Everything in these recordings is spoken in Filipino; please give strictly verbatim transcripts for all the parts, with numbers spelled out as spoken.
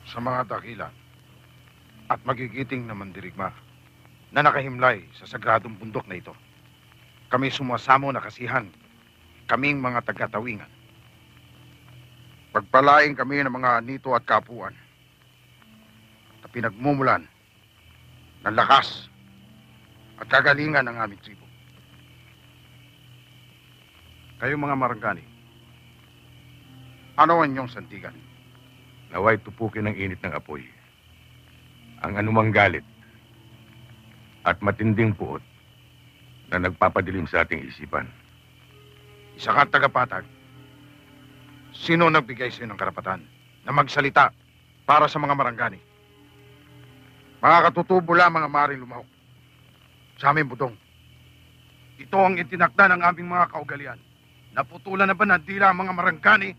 sa mga dakila at magigiting na mandirigma na nakahimlay sa sagradong bundok na ito. Kami sumasamo na kasihan, kaming mga taga-tawingan. Pagpalaing kami ng mga nito at kapuan na pinagmumulan ng lakas at kagalingan ng aming tribo. Kayong mga Marangani, ano ang inyong santigan? Naway tupukin ng init ng apoy ang anumang galit at matinding puot na nagpapadilim sa ating isipan. Isa kang tagapatag. Sino nagbigay sa iyo ng karapatan na magsalita para sa mga Marangani? Mga katutubo lamang ang maaaring lumahok sa aming budong. Ito ang itinakda ng aming mga kaugalian. Naputulan na ba ng dila ang mga Marangani?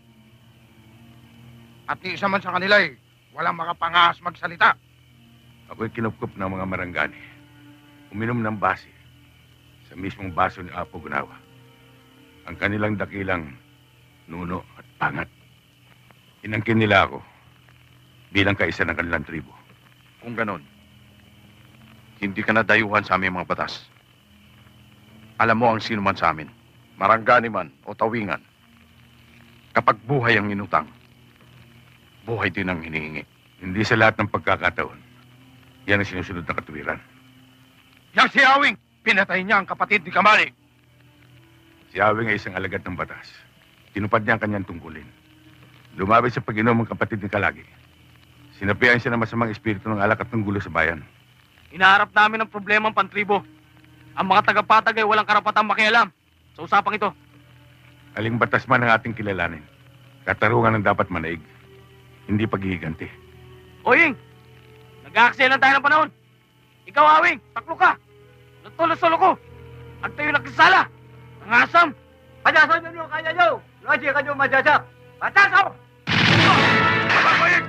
At ni isa man sa kanila eh, walang makapangahas magsalita. Ako'y kinupkup ng mga Marangani. Uminom ng base sa mismong baso ni Apo Gunawa. Ang kanilang dakilang nuno at pangat. Inangkin nila ako bilang kaisa ng kanilang tribo. Kung ganon, hindi ka na dayuhan sa aming mga batas. Alam mo ang sino man sa amin, Marangani man o tawingan, kapag buhay ang inutang, buhay din ang hinihingi. Hindi sa lahat ng pagkakataon, yan ang sinusunod na katuwiran. Yang si Awing, pinatay niya ang kapatid ni Kamali. Si Awing ay isang alagad ng batas. Tinupad niya ang kanyang tungkulin. Lumabay sa pag-inom ang kapatid ni Kalagi. Sinapian siya ng masamang espiritu ng alak at ng gulo sa bayan. Hinaharap namin ang problema ng pantribo. Ang mga tagapatag ay walang karapatang makialam sa usapang ito. Aling batas man ang ating kilalanin. Katarungan ang dapat manaig. Hindi paghihiganti. Oying! Nag-aaksaya lang tayo ng panahon. Ikaw, Awing, taklo ka. Luto-luto ko. Ang tayo nagkasala. Ang asam. Pajasan nyo kaya nyo. Lagi ka nyo majasak. Pajasan! Awing!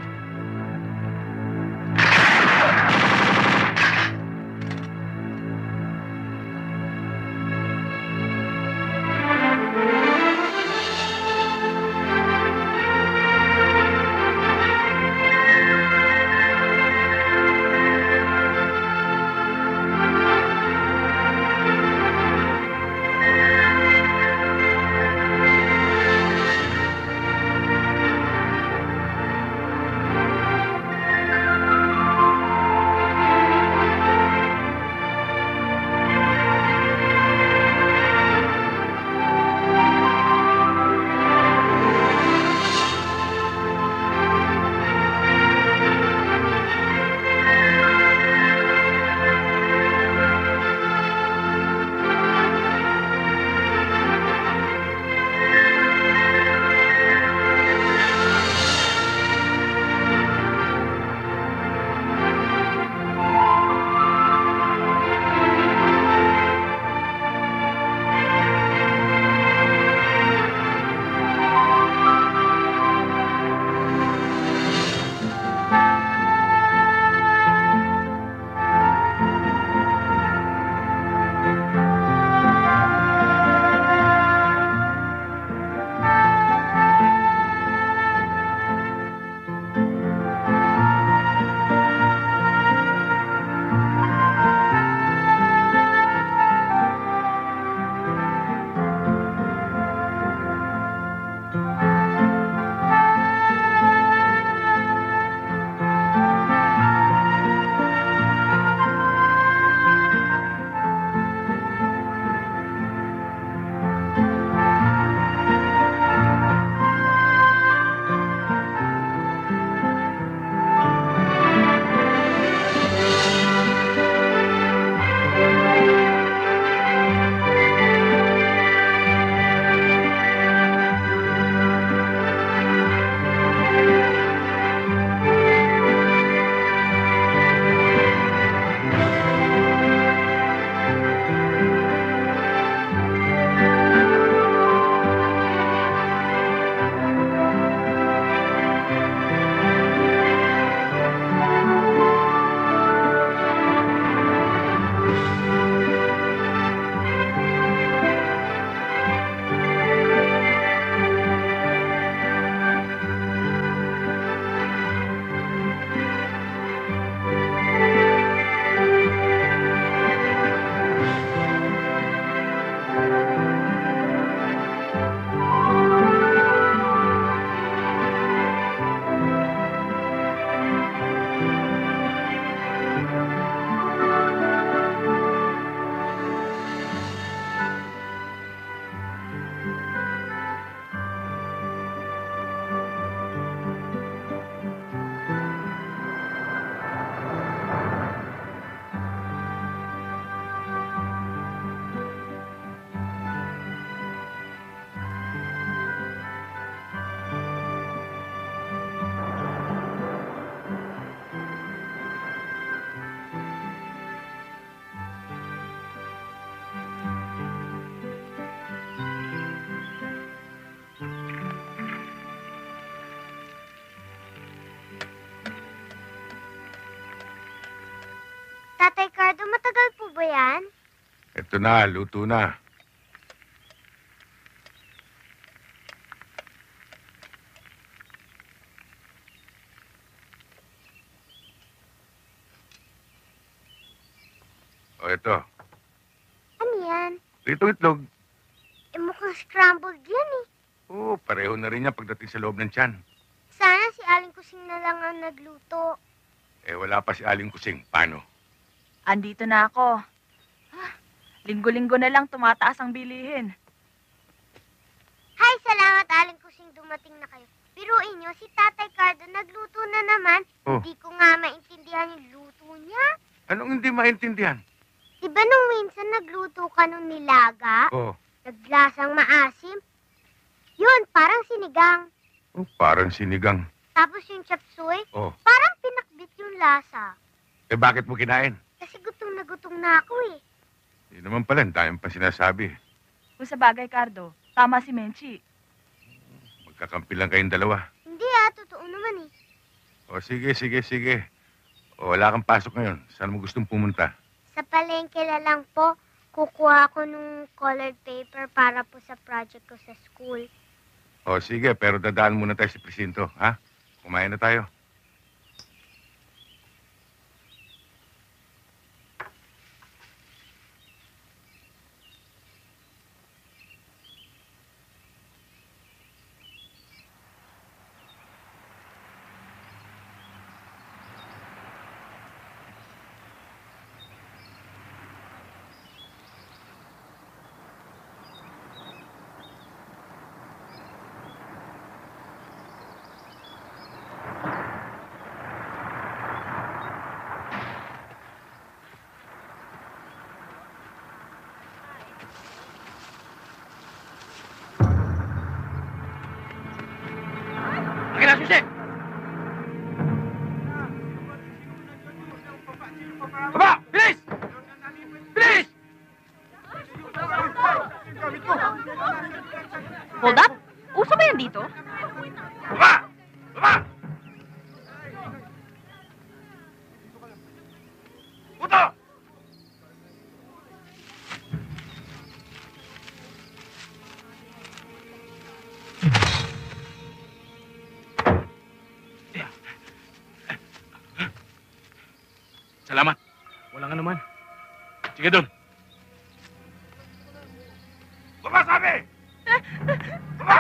Ito na, luto na. O, ito. Ano yan? Pritong itlog. Eh, mukhang scrambled yan eh. Oo, pareho na rin yan pagdating sa loob ng tiyan. Sana si Aling Kusing na lang ang nagluto. Eh, wala pa si Aling Kusing. Paano? Andito na ako. Ah, linggo-linggo na lang tumataas ang bilihin. Hay, salamat Aling Kusing dumating na kayo. Biruin nyo, si Tatay Cardo nagluto na naman. Oh. Hindi ko nga maintindihan yung luto niya. Anong hindi maintindihan? Di ba nung minsan nagluto ka nung nilaga? Oh, Naglasang maasim? Yun, parang sinigang. oh parang sinigang. Tapos yung chop suey, Oh, parang pinakbit yung lasa. eh bakit mo kinain? Kasi gutom na gutom na ako eh. Hindi naman pala, ang dami pa sinasabi. Kung sa bagay, Cardo, tama si Menchi. Magkakampi lang kayong dalawa. Hindi ah, totoo naman eh. O, sige, sige, sige. O, wala kang pasok ngayon. Saan mo gustong pumunta? Sa palengke na lang po, kukuha ko nung colored paper para po sa project ko sa school. O, sige, pero dadaan muna tayo sa presinto, ha? Kumain na tayo. Akin na, susi! Baba! Bilis! Bilis! Hold up? Uso ba yan dito? Baba! Baba! Puto! Salamat. Walang anuman. Sige doon. Baba, sabi! Baba!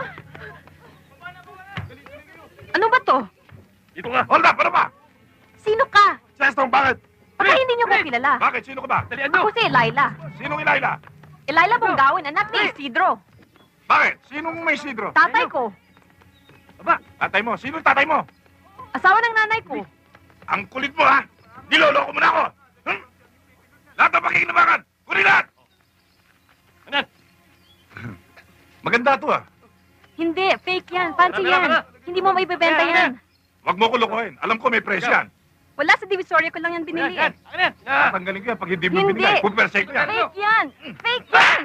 Ano ba to? Dito ka. Hold up! Ano ba? Sino ka? Sestong, bakit? Baka hindi niyo ko kilala. Bakit? Sino ka ba? Dalian nyo! Ako si Elaila. Sinong Ilayla? Elaila Bonggawin, anak ni Isidro. Bakit? Sinong may sidro? Tatay ko. Aba, tatay mo. Sino tatay mo? Asawa ng nanay ko. Ang kulit mo, ha? Niloloko mo na ako! Hmm? Lahat ng pakikinabangan! Kunin lahat! Anan? Maganda to, ha? Hindi, fake yan. Fancy yan. Hindi mo maibibenta yan. Huwag mo ko lokohin. Alam ko may presyo yan. Wala sa Divisoria ko lang yan binili eh. Tatanggalin ko yan pag hindi mo Hindi. binigay. Pupersay ko yan. Fake yan. Fake yan.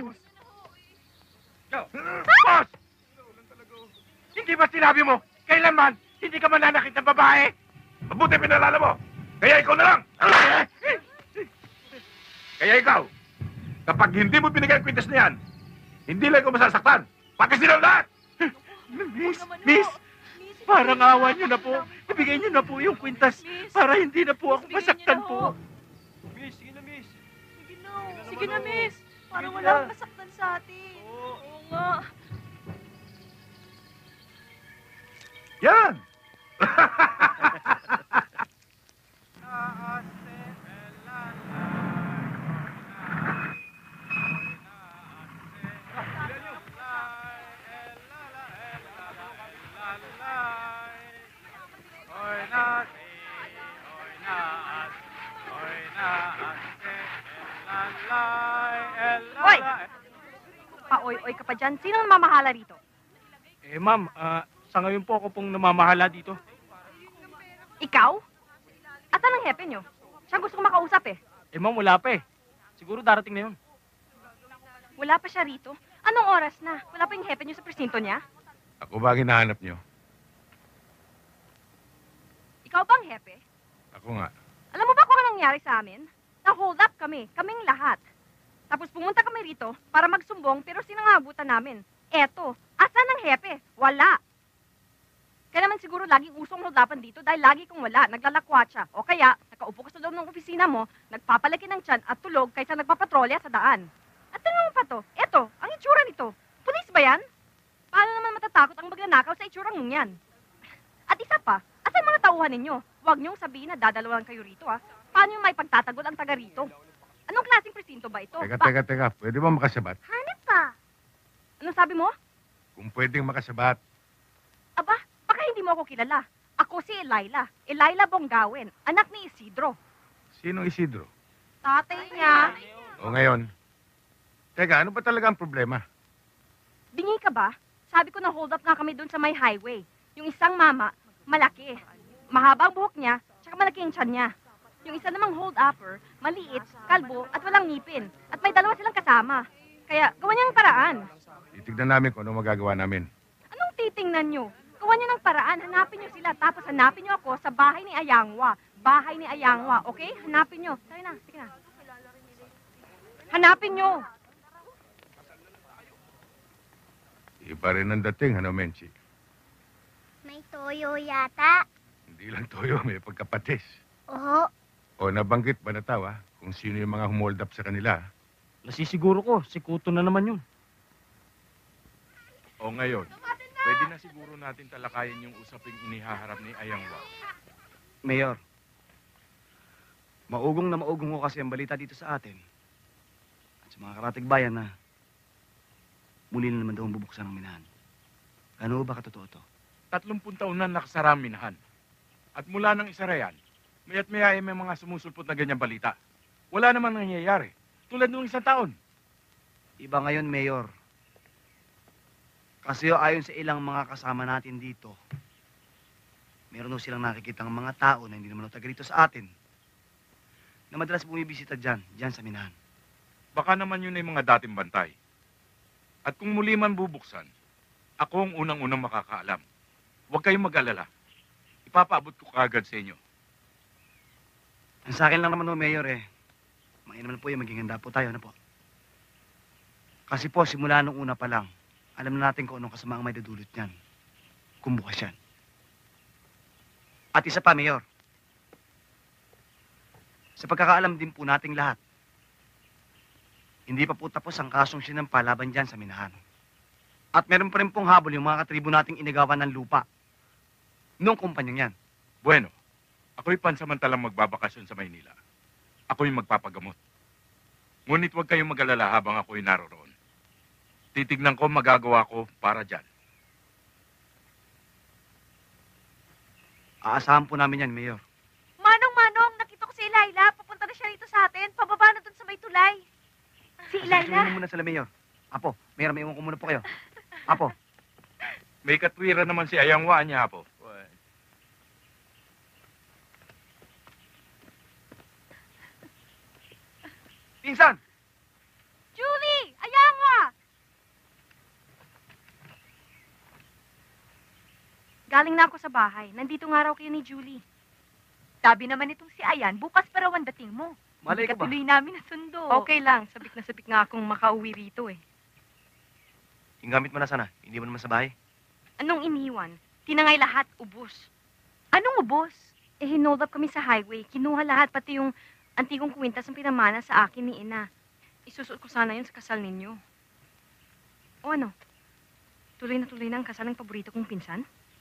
Boss! Hindi ba sinabi mo, kailanman, hindi ka mananakit ng babae? Mabuti pinalala mo. Kaya ikaw na lang. Kaya ikaw, kapag hindi mo binigay ang kwintas na yan, hindi lang ko masasaktan. Pati silang lahat. Miss, miss, parang awa niyo na po. Ibigay niyo na po yung kwintas para hindi na po ako masaktan po. Miss, sige na, miss. Sige na. Sige na, miss. Parang wala akong masaktan sa atin. Oo nga. Yan! Hoy! Pa-oy-oy ka pa dyan. Sino ang mamahala rito? Eh ma'am, ah, sa ngayon po ako pong namamahala dito. Ikaw? At anong hepe nyo? Siya gusto kong makausap eh. Eh ma'am, wala pa eh. Siguro darating na yun. Wala pa siya rito. Anong oras na? Wala pa yung hepe nyo sa presinto niya? Ako ba ang hinahanap nyo? Ikaw ba ang hepe? Ako nga. Alam mo ba kung anong nangyari sa amin? Na-hold up kami. Kaming lahat. Tapos pumunta kami rito para magsumbong pero sinangabutan namin. Eto, asan ang hepe? Wala. Kaya naman siguro laging usong hulapan dito dahil lagi kong wala, naglalakwatsa. O kaya, nakaupo ka sa loob ng opisina mo, nagpapalaki ng tiyan at tulog kaysa nagpapatrolya sa daan. At tingnan mo pa to, eto, ang itsura nito. Pulis ba yan? Paano naman matatakot ang magnanakaw sa itsurang mong yan? At isa pa, asan mga tauhan ninyo? Huwag niyong sabihin na dadalawa lang kayo rito, ha? Paano yung may pagtatagol ang taga rito? Anong klaseng presinto ba ito? Teka, Ba- teka, teka. Pwede ba makasabat? Hanap pa. Anong sabi mo? Kung pwedeng makasabat. Aba, baka hindi mo ako kilala. Ako si Elila. Elila Bonggawen, anak ni Isidro. Sinong Isidro? Tatay niya. O ngayon? Teka, ano ba talaga ang problema? Bingi ka ba? Sabi ko na hold up nga kami doon sa may highway. Yung isang mama, malaki. Mahaba ang buhok niya, tsaka malaki ang tiyan niya. Yung isa namang hold-upper, maliit, kalbo, at walang ngipin. At may dalawa silang kasama. Kaya, gawa niya ang paraan. Titignan namin kung ano magagawa namin. Anong titingnan niyo? Gawa niyo ng paraan, hanapin niyo sila, tapos hanapin niyo ako sa bahay ni Ayangwa. Bahay ni Ayangwa, okay? Hanapin niyo. Tara na, sige na. Hanapin niyo. Iba rin ang dating, ano, Menchi? May toyo yata. Hindi lang toyo, may pagkapatis. Oo. O nabanggit ba na tawa kung sino yung mga humold up sa kanila? Nasisiguro ko, si Kuto na naman yun. O ngayon, pwede na siguro natin talakayin yung usaping inihaharap ni Ayangwa. Mayor, maugong na maugong ko kasi ang balita dito sa atin. At sa mga karatig bayan na muli na naman daw ang bubuksan ng minahan. Ano ba katotoo to? Tatlumpung taon na nakasara ang minahan. At mula nang isara yan, maya't maya ay may mga sumusulpot na ganyang balita. Wala namang nangyayari. Tulad nung isang taon. Iba ngayon, Mayor. Kasi ayon sa ilang mga kasama natin dito, meron daw silang nakikita ng mga tao na hindi naman taga rito sa atin na madalas bumibisita dyan, dyan sa minahan. Baka naman yun ay mga dating bantay. At kung muli man bubuksan, ako ang unang-unang makakaalam. Huwag kayong mag-alala. Ipapaabot ko kagad sa inyo. Ang sa akin lang naman, no, Mayor, eh, mainam po yung maging handa po tayo, ano po? Kasi po, simula nung una pa lang, alam na natin kung anong kasama ang may dadulot niyan. Kung bukas yan. At isa pa, Mayor. Sa pagkakaalam din po nating lahat, hindi pa po tapos ang kasong sinampa laban dyan sa minahan. At meron pa rin pong habol yung mga katribo nating inagawan ng lupa. Noong kumpanyang yan. Bueno, ako'y pansamantalang magbabakasyon sa Maynila. Ako'y magpapagamot. Ngunit huwag kayong mag-alala habang ako'y naroroon. Titignan ko magagawa ko para dyan. Aasahan po namin yan, Mayor. Manong, Manong, nakita ko si Elila. Papunta na siya rito sa atin. Pababa na dun sa may tulay. Si Sasunin Elila. muna sila, Mayor. Apo, Mayor, may iwan ko muna po kayo. Apo, May katwiran naman si Ayangwa niya po. pinsan! Julie! Ayangwa! Galing na ako sa bahay. Nandito nga raw kayo ni Julie. Sabi naman itong si Ayan, bukas pa raw ang dating mo. Malay Hindi ko ba? ka tuloy namin nasundo. Okay lang. Sabik na sabik nga akong makauwi rito eh. Yung gamit mo na sana, hindi mo naman sa bahay. Anong iniwan? Tinangay lahat, ubos. Anong ubos? Eh, hinold up kami sa highway. Kinuha lahat, pati yung antigong kwintas ang pinamana sa akin ni Ina. Isusuot ko sana yun sa kasal ninyo. O ano? Tuloy na tuloy na ang kasal ng paborito kong pinsan?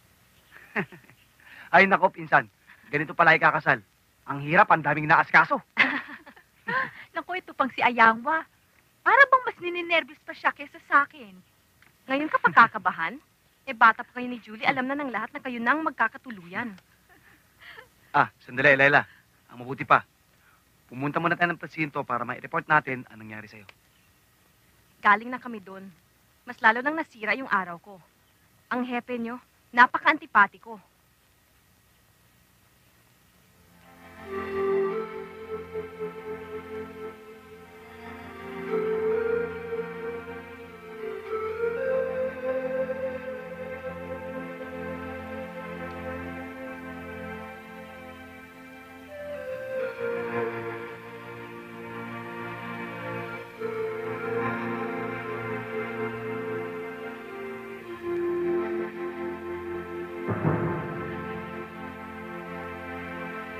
Ay, nako, pinsan. Ganito pala ikakasal. Ang hirap, ang daming naaskaso. Naku, ito pang si Ayangwa. Para bang mas nininervous pa siya kesa sa akin. Ngayon ka pagkakabahan? Eh, bata pa kayo ni Julie. Alam na ng lahat na kayo na ang magkakatuluyan. Ah, sandali, Layla. Ang mabuti pa. Pumunta muna tayo ng presinto para ma-report natin ang nangyari sa'yo. Galing na kami doon. Mas lalo nang nasira yung araw ko. Ang hepe nyo, napaka-antipati ko.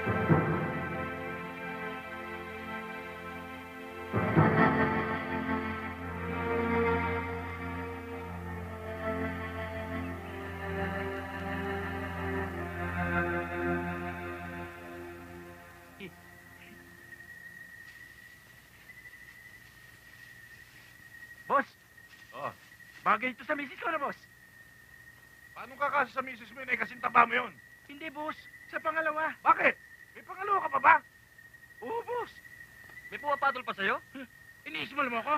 Boss, Oh, bagay ito sa misis ko na, boss. paano ka kasi sa misis mo yun eh, kasing taba mo yun? Hindi, boss. Sa pangalawa. Bakit? May pangalawa ka pa ba? Oo, boss. May pumapatol pa sa'yo? Iniismal mo ako?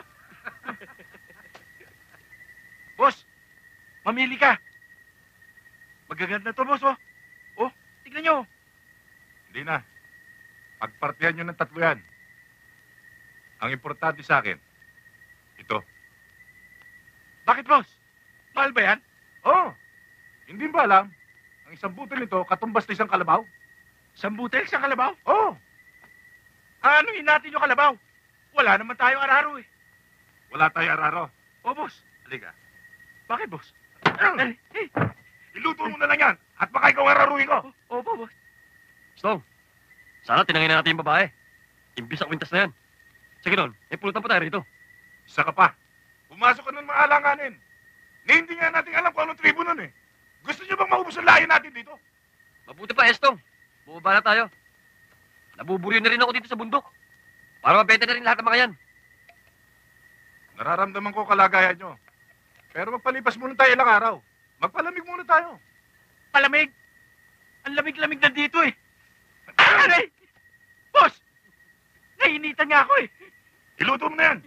Boss, mamili ka. Magaganda to, boss, oh. Oh, tignan nyo. Hindi na. Pagpartihan nyo ng tatlo yan. Ang importante sa akin, ito. Bakit, boss? Mahal ba yan? Oh, hindi ba alam? Ang isang butil nito, katumbas na isang kalabaw. Sambutel sa kalabaw? Oh, Anuhin natin yung kalabaw. Wala naman tayong araro, eh. wala tayo araro. Oh, boss. Halika. Bakit, boss? Eh, eh. Iluto mo na lang yan at baka ikaw ang araruin ko. Oh, opo, boss. Stong, sana tinangin na natin yung babae. Imbis sa kwintas na yan. Sige nun, may pulutan pa tayo rito. Isa ka pa. Pumasok ka ng mga alanganin. Na hindi nga natin alam kung anong tribo nun eh. Gusto niyo bang maubos ang layo natin dito? Mabuti pa, Estong. Bumaba na tayo. Nabuburyo na rin ako dito sa bundok. Para mabenta na rin lahat ng mga yan. Nararamdaman ko kalagayan nyo. Pero magpalipas muna tayo ilang araw. Magpalamig muna tayo. Palamig. Ang lamig-lamig na dito, eh. Aray! Boss! Nainitan nga ako, eh. Iluto mo na yan.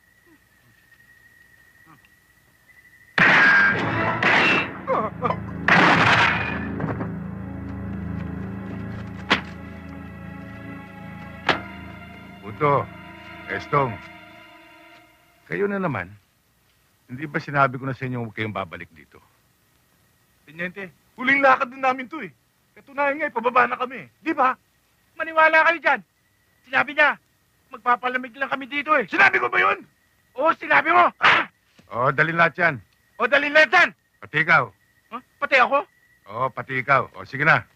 Puto, Estong, kayo na naman. Hindi ba sinabi ko na sa inyo huwag kayong babalik dito? Teniente, huling lakad din namin to eh. Katunayan nga, eh, pababa na kami. Di ba? Maniwala kayo dyan. Sinabi niya, magpapalamig lang kami dito, eh. Sinabi ko ba yun? Oo, sinabi mo. Oo, dalhin lahat yan. O, dali lang dyan. Pati ikaw. Huh? Pati ako? Oo, pati ikaw. O, sige na.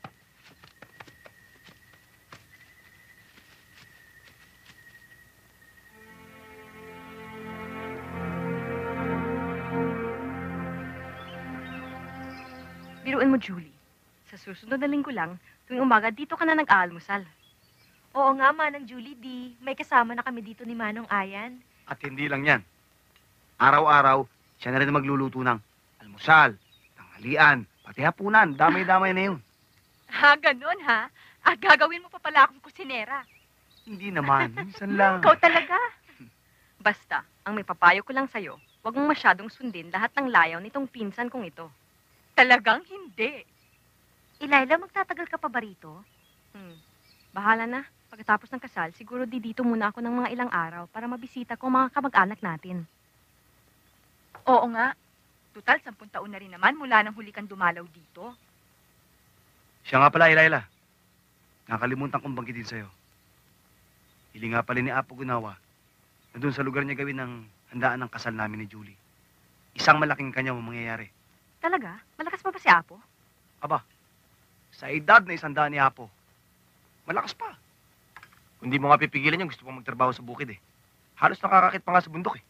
Biruin mo, Julie. Sa susunod na linggo lang, tuwing umaga, dito ka na nag-aalmusal. Oo nga, Manang Julie, di. May kasama na kami dito ni Manong Ayan. At hindi lang yan. Araw-araw, siya na rin magluluto ng almusal, tanghalian, pati hapunan. Damay-damay na yun. Ha, ganun ha? Ah, gagawin mo pa pala akong kusinera. Hindi naman. Minsan lang. Ikaw talaga. Basta, ang may papayo ko lang sa'yo, huwag mong masyadong sundin lahat ng layaw nitong pinsan kong ito. Talagang hindi. Ilayla, magtatagal ka pa ba rito? Hmm. Bahala na. Pagkatapos ng kasal, siguro di dito muna ako ng mga ilang araw para mabisita ko ang mga kamag-anak natin. Oo nga. Tutal, sampung taon na rin naman mula nang huli kang dumalaw dito. Siya nga pala, Ilayla. Nakalimutan kong banggitin sa'yo. Hili nga pala ni Apo Gunawa na doon sa lugar niya gawin ng handaan ng kasal namin ni Julie. Isang malaking kanya ang mangyayari. Talaga? Malakas pa ba si Apo? Aba, sa edad na isang daan ni Apo, malakas pa. Kung di mo nga pipigilan yung gusto pang magtrabaho sa bukid eh. Halos nakakakit pa nga sa bundok eh.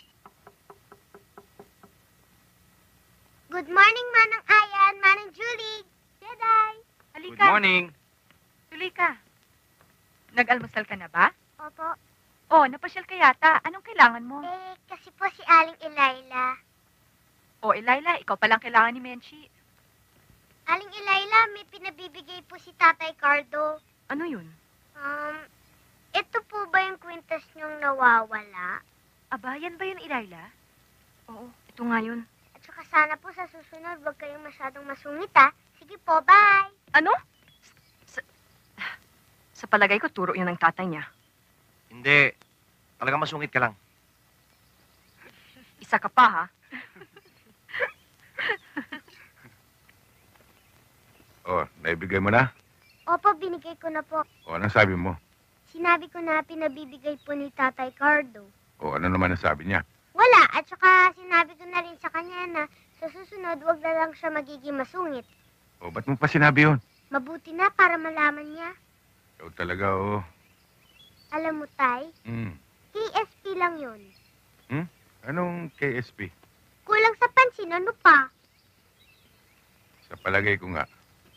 Good morning, Manang Ayan, Manang Julie. Jeday. Halika. Good morning. Tuloy ka. Nag-almusal ka na ba? Opo. Oh, napasyal ka yata. Anong kailangan mo? Eh, kasi po si Aling Ilayla. Oh, Elayla, ikaw palang kailangan ni Menchi. Aling Ilayla, may pinabibigay po si Tatay Cardo. Ano yun? Um, ito po ba yung kwintas niyong nawawala? Aba, yan ba yun, Elayla? Oo, ito nga yun. At saka sana po sa susunod, huwag kayong masyadong masungit ha. Sige po, bye! Ano? Sa, sa palagay ko, turo yun ng tatay niya. Hindi. Talagang masungit ka lang. Isa ka pa, ha? Oh, naibigay mo na? Opo, binigay ko na po. O, anong sabi mo? Sinabi ko na pinabibigay po ni Tatay Cardo. O, ano naman ang sabi niya? Wala, at saka sinabi ko na rin sa kanya na sa susunod, huwag na lang siya magiging masungit. O, ba't mo pa sinabi yun? Mabuti na para malaman niya. Ikaw talaga, oh. Alam mo, Tay, Hmm. K S P lang yun. Anong K S P? Kulang sa pansin, ano pa? Sa palagay ko nga.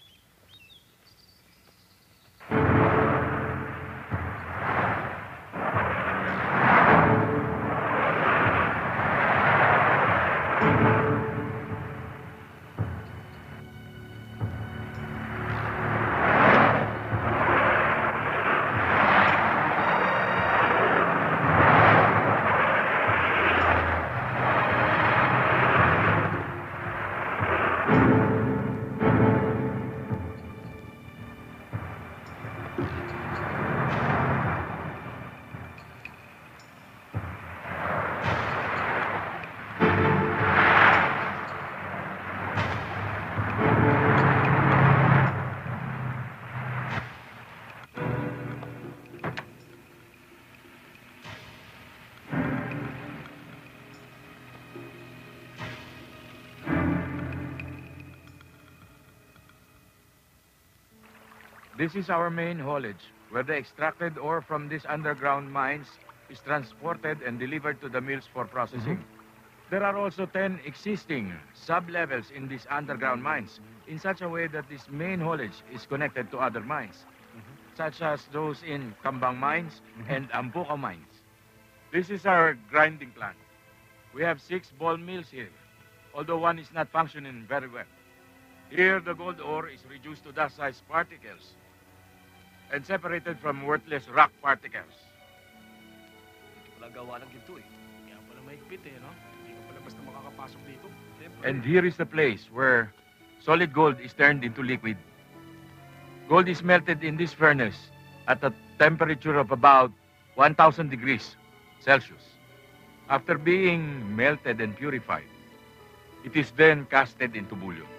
This is our main haulage, where the extracted ore from these underground mines is transported and delivered to the mills for processing. There are also ten existing sub-levels in these underground mines, in such a way that this main haulage is connected to other mines, such as those in Kambang mines and Ampuka mines. This is our grinding plant. We have six ball mills here, although one is not functioning very well. Here, the gold ore is reduced to dust-sized particles and separated from worthless rock particles. Wala gawa ng ginto eh. Kaya pala mahigpit eh, no? Hindi ka pala basta makakapasok dito. And here is the place where solid gold is turned into liquid. Gold is melted in this furnace at a temperature of about one thousand degrees Celsius. After being melted and purified, it is then casted into bullions.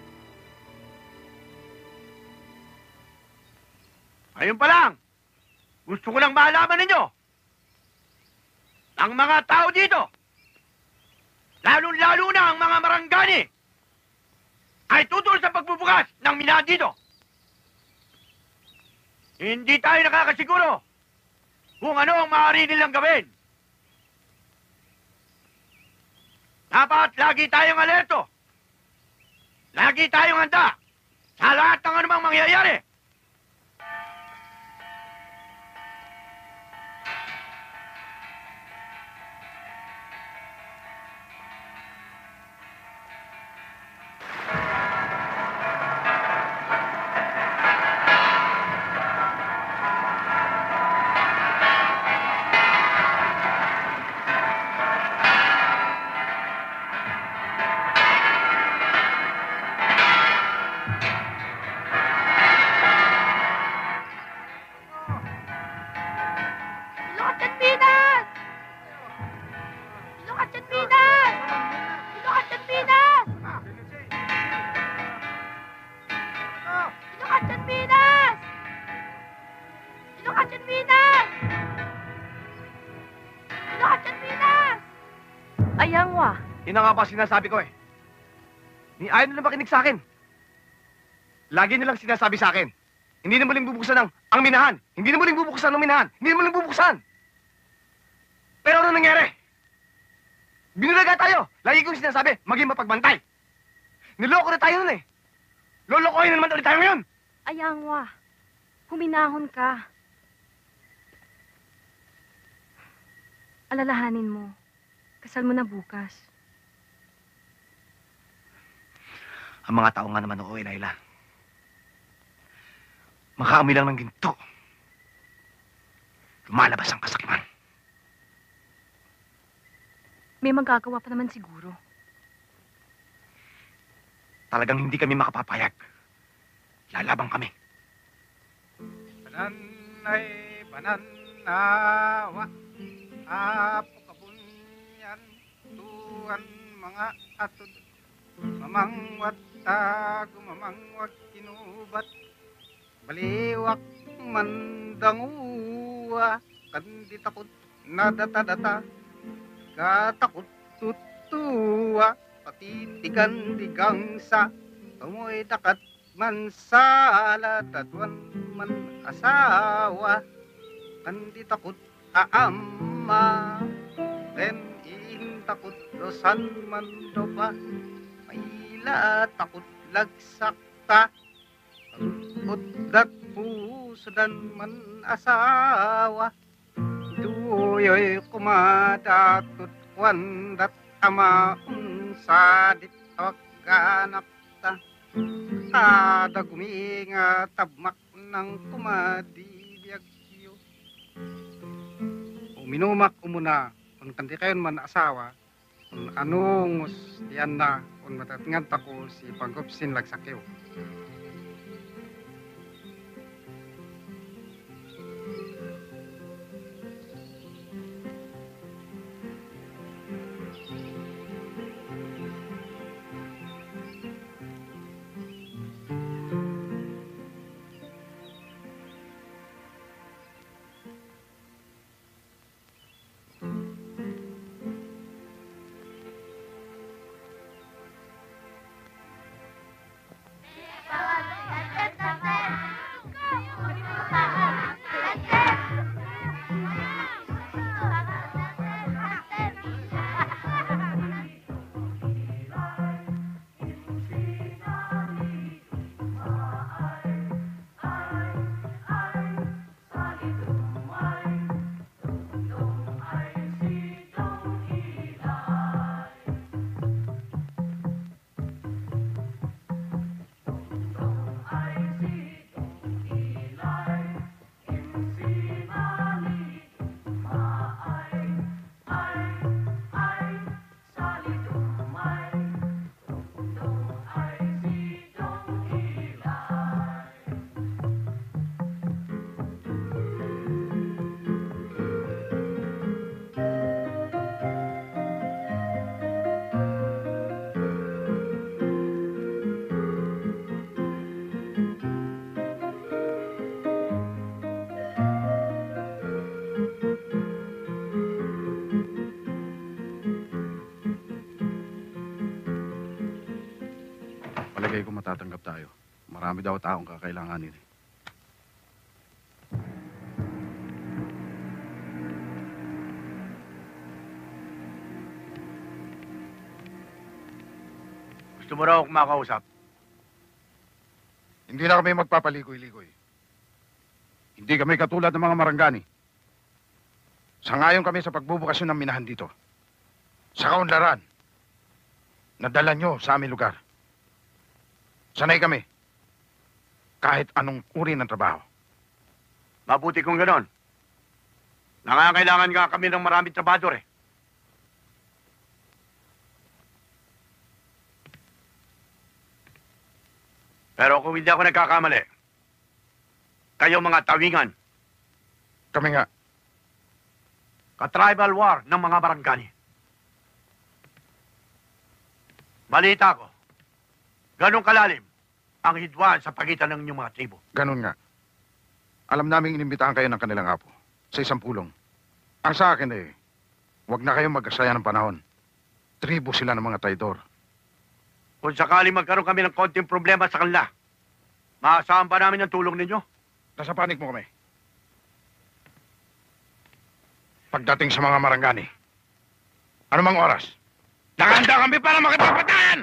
Ayun pa lang, gusto ko lang malaman ninyo, ang mga tao dito, lalong-lalo na ang mga maranggani, ay tutol sa pagbubukas ng minahan dito. Hindi tayo nakakasiguro kung ano ang maaari nilang gawin. Dapat lagi tayong alerto. Lagi tayong handa sa lahat ng anumang mangyayari. Yun na nga ba sinasabi ko eh. Ni ayaw nilang makinig sa akin. Lagi nilang sinasabi sa akin, hindi na muling bubuksan ang, ang minahan. Hindi na muling bubuksan ang minahan. Hindi na muling bubuksan. Pero ano nangyari? Binulaga tayo. Lagi kong sinasabi, maging mapagbantay. Niloko na tayo nun eh. Lolokohin na naman ulit tayo ngayon. Ayangwa, huminahon ka. Alalahanin mo, kasal mo na bukas. Ang mga tao nga naman oo, Layla. Makaamoy lang ng ginto. Lumalabas ang kasakman. May magagawa pa naman siguro. Talagang hindi kami makapapayag. Lalabang kami. Pananay, pananawa, apo kabunyan, tuan mga atod, mamangwat tago, mamangwag kinubat, baliwak mandanguwa, kandi takot nadata-data, katakot tutuwa, patitigan digang sa, tumoy dakat man sala tatuan man asawa kandi takot aama ren in takot dosan man dopa maila takot lagsakta uddat pusudan man asawa tuyoy kumadatot wandat ama unsadit wagganakta kada guminga tabmak ng kumadibiyagyo uminumak umuna kung kandi kayon man asawa kung anong diyan na kung matatingan tako si pagkupsin lagsakyo. Palagay ko matatanggap tayo. Marami daw taong kakailanganin eh. Gusto mo raw akong makausap? Hindi na kami magpapalikoy-likoy. Hindi kami katulad ng mga maranggani. Sangayon kami sa pagbubukasyon ng minahan dito. Sa kaunlaran. Nadala nyo sa aming lugar. Sanay kami. Kahit anong uri ng trabaho. Mabuti kung ganon. Nangangailangan nga kami ng maraming trabador eh. Pero kung hindi ako nagkakamali, kayo mga tawingan. Kami nga. Ka-tribal war ng mga barangani. Balita ko, ganong kalalim ang hidwaan sa pagitan ng inyong mga tribo. Ganun nga. Alam naming inimbitahan kayo ng kanilang apo sa isang pulong. Ang sa akin eh, huwag na kayong mag-asaya ng panahon. Tribo sila ng mga traidor. Kung sakali magkaroon kami ng konting problema sa kanila, maasahan ba namin ang tulong ninyo? Nasa panig mo kami. Pagdating sa mga maranggani, anumang oras, nakahanda kami para makipagpatayan!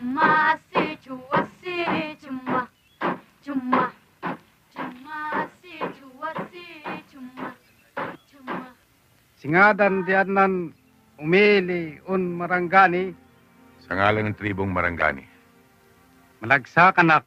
Chuma si chua si chuma. Chuma. Chuma si chua si chuma. Chuma. Singadan dianan umili un maranggani. Sa ngalan ng tribong Marangani, Malagsakanak.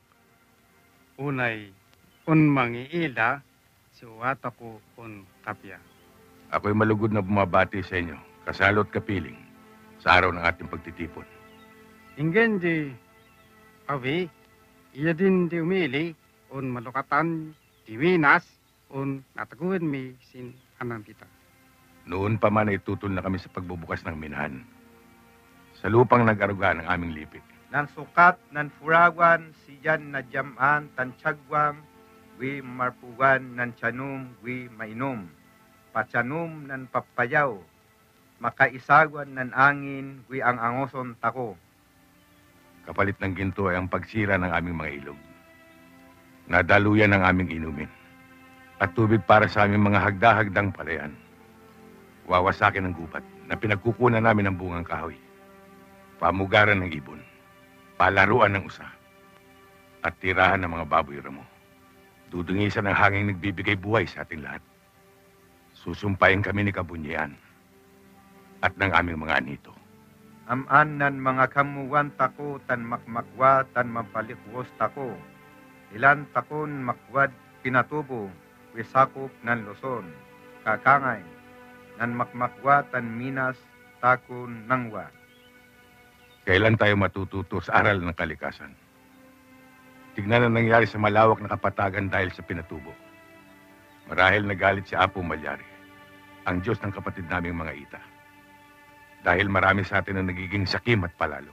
Unay un mangiila. Suwata ko un kapya. ako'y malugod na bumabati sa inyo, kasalo at kapiling, sa araw ng ating pagtitipon. Ingen di awi. Iya din di umili. Un malukatan di Minas. Un nataguin mi sin anantita. Noon pa man ay tutol na kami sa pagbubukas ng minahan. Sa lupang nag-aruga ng aming lipit. Nan sukat, nan furawan, siyan na jaman, tansyagwang, wi marpugan, nan tiyanum, wi mainom. Patyanum, nan papayaw, makaisagwan, nan angin, wi ang angoson tako. Kapalit ng ginto ay ang pagsira ng aming mga ilog. Nadaluyan ang aming inumin. At tubig para sa aming mga hagda-hagdang palayan. Wawasakin ng gubat na pinagkukunan namin ng bungang kahoy. Pamugaran ng ibon. Palaruan ng usa. At tirahan ng mga baboy ramo. Dudungisan ng hanging nagbibigay buhay sa ating lahat. Susumpayin kami ni Kabunyian at ng aming mga anito. Aman nan mga kamuwan tako, tan makmakwa, tan mapalikwas tako. Ilan takon makwad pinatubo, wisakop nan Luzon, kakangay, nan makmakwa, tan Minas, takon nangwa. Kailan tayo matututo sa aral ng kalikasan? Tignan ang nangyari sa malawak na kapatagan dahil sa pinatubo. Marahil nagalit si Apo Malyari, ang Diyos ng kapatid naming mga ita. Dahil marami sa atin ang nagiging sakim at palalo.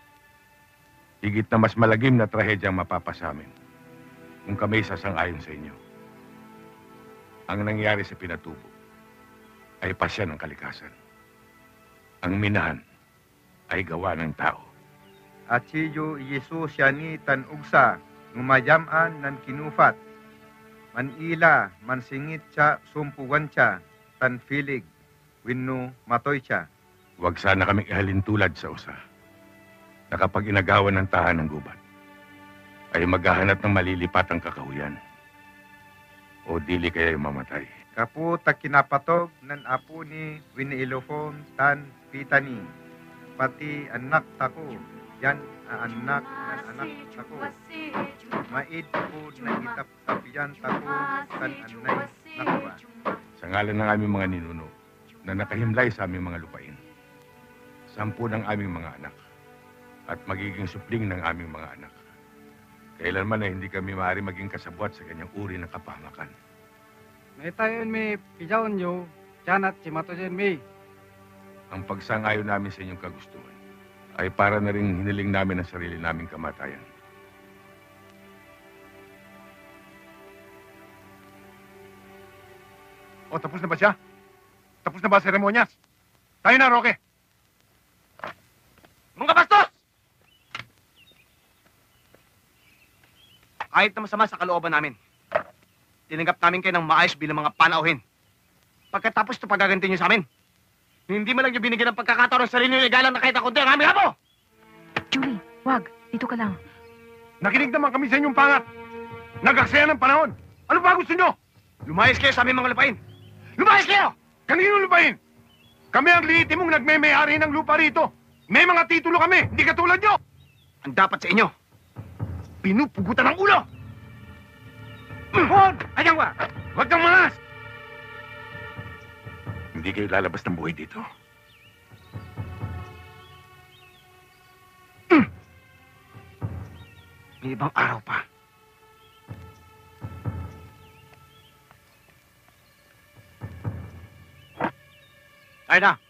Higit na mas malagim na trahedya ang mapapasamin kung kami sasang-ayon sa inyo. Ang nangyari sa pinatubo ay pasya ng kalikasan. Ang minahan ay gawa ng tao. At siyo Yesus siya ni tan ugsa, ngumayaman nan kinufat. Manila, mansingit siya, sumpuwan siya, tan filig, winno matoy siya. Huwag sana kaming ihalintulad sa usa na kapag inagawan ng tahan ng gubat, ay maghahanap ng malilipatang kakahuyan. O dili kaya mamatay. Kapu ta kinapatog nan apo ni winiilofon tan pitani. Pati anak tako, yan ang anak nan anak tako. Maid po na itap-tapian tako tan anay nakwa. Sa ngalan ng aming mga ninuno na nakahimlay sa aming mga lupain, sampu ng aming mga anak at magiging supling ng aming mga anak. Kailanman ay hindi kami maaari maging kasabwat sa ganyang uri ng kapahamakan. May tayo may pijaon nyo, tiyan at simatosin may. Ang pagsangayon namin sa inyong kagustuhan ay para na rin hiniling namin ang sarili naming kamatayan. O, tapos na ba siya? Tapos na ba ang seremonyas? Tayo na, Roque! Mga bastos! Kahit na masama sa kalooban namin, tinanggap namin kayo ng maayos bilang mga panauhin. Pagkatapos ito pagaganti niyo sa amin, hindi mo lang niyo binigyan ng pagkakataon ng sarili niyo igalan na kahit ako ang aming apo! Julie, wag. Dito ka lang. Nakinig naman kami sa inyong pangat. Nagaksaya ng panahon. Ano ba gusto nyo? Lumayas kayo sa aming mga lupain! Lumayas kayo! Kanino lupain? Kami ang liitimong nagme-may-ari ng lupa rito. May mga titulo kami, hindi katulad nyo! Ang dapat sa inyo, pinupugutan ng ulo! Hon! Ayan wa! Huwag kang manas! Hindi kayo lalabas ng buhay dito. May ibang araw pa. Tayo na!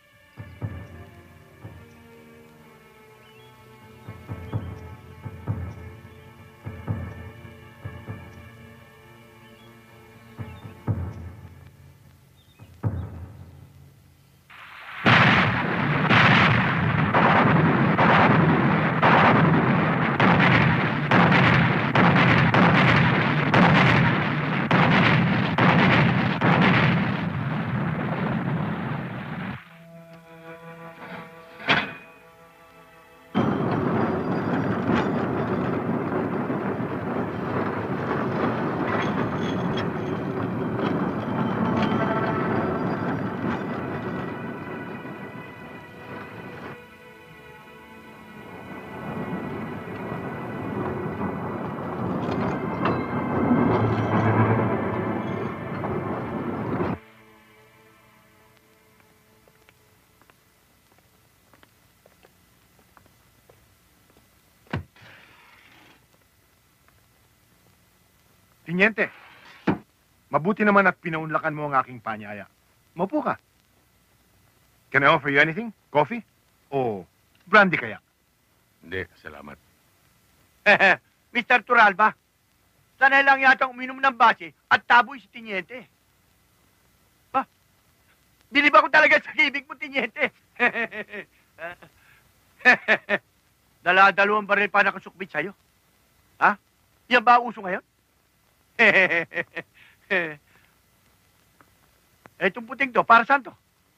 Tiniente, mabuti naman at pinaunlakan mo ang aking panyaya. Maupo ka. Can I offer you anything? Coffee? O brandy kaya? Hindi, salamat. Mister Turalba, sanay lang yata uminom ng base at taboy si Tiniente. Ba? Bilib ako talaga sa ibig mo, Tiniente. Dala-dalawang baril pa nakasukbit sa'yo. Ha? Yan ba uso ngayon? Etong puting to, para saan to?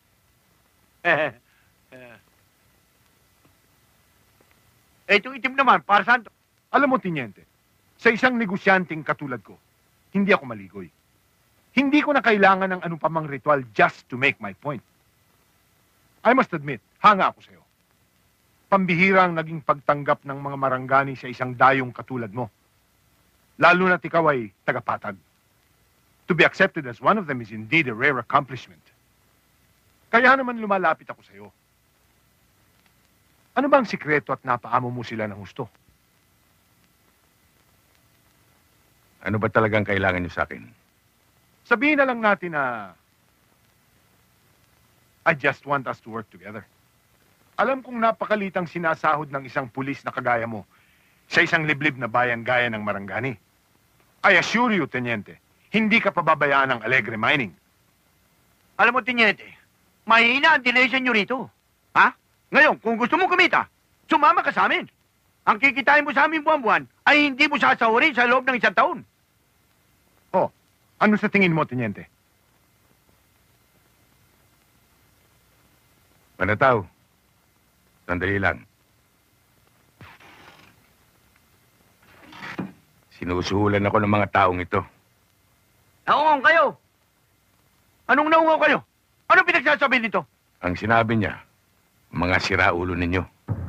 Etong itim naman, para saan to? Alam mo, Tiniente, sa isang negosyanteng katulad ko, hindi ako maligoy. Hindi ko na kailangan ng anumang ritual just to make my point. I must admit, hanga ako sa'yo. Pambihira ang naging pagtanggap ng mga maranggani sa isang dayong katulad mo. Lalo na't ikaw ay tagapatag. To be accepted as one of them is indeed a rare accomplishment. Kaya naman lumalapit ako sa'yo. Ano ba ang sikreto at napaamo mo sila ng husto? Ano ba talagang kailangan niyo sa akin? Sabihin na lang natin na I just want us to work together. Alam kong napakalitang sinasahod ng isang pulis na kagaya mo sa isang liblib na bayan gaya ng Marangani. I assure you, Teniente, hindi ka pababayaan ng Alegre Mining. Alam mo, Tiniente, mahina ang dination nyo rito. Ha? Ngayon, kung gusto mo kumita, sumama ka sa amin. Ang kikitain mo sa amin buwan-buwan ay hindi mo sasahurin sa loob ng isang taon. Oh, ano sa tingin mo, Teniente? Panataw, sandali lang. Sinusuhulan ako ng mga taong ito. Naungaw kayo! Anong naungaw kayo? Anong pinagsasabi nito? Ang sinabi niya, mga siraulo ninyo.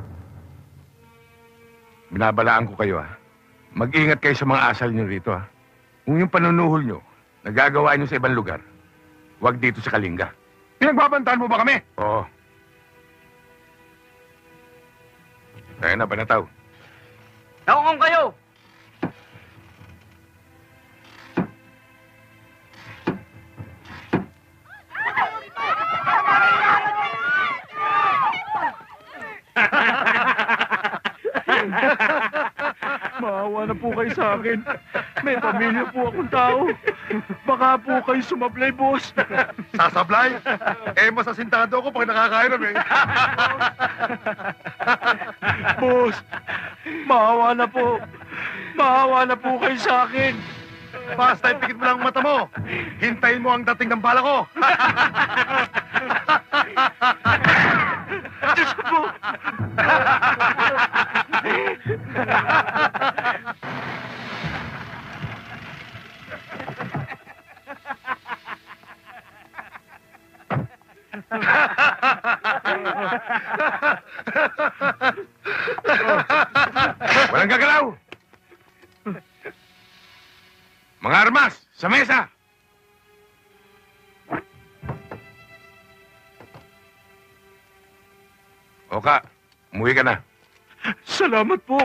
Binabalaan ko kayo, ha? Mag-ingat kayo sa mga asal niyo rito, ha? Kung yung panunuhol niyo, nagagawa niyo sa ibang lugar, huwag dito sa Kalinga. Pinagbabantaan mo ba kami? Oo. Tayo na, Panataw. Naungaw kayo! Maawa na po kayo sa akin. May pamilya po akong tao. Baka po kayo sumablay, boss. Sasablay? Eh, masasintado ako pag nakakairam eh. Boss, maawa na po. Maawa na po kayo sa akin. Basta ipikit mo lang ang mata mo. Hintayin mo ang dating ng bala ko. Diyos ko po. Walang gagalaw! Mga armas, sa mesa! Oka, umuwi ka na. Salamat po.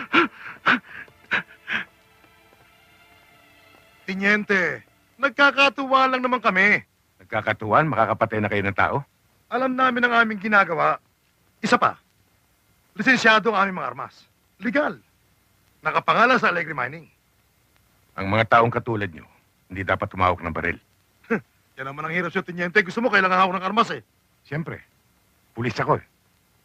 Tiniente, nagkakatuwa lang naman kami. Nagkakatuwan, makakapatay na kayo ng tao? Alam namin ang aming ginagawa. Isa pa, lisensyado ang aming mga armas. Legal. Nakapangalan sa Alegre Mining. Ang mga taong katulad nyo, hindi dapat tumawak ng baril. Yan naman ang hirap sa Tiniente. Gusto mo kailangan hawak ng armas eh. Siyempre, pulis ako eh.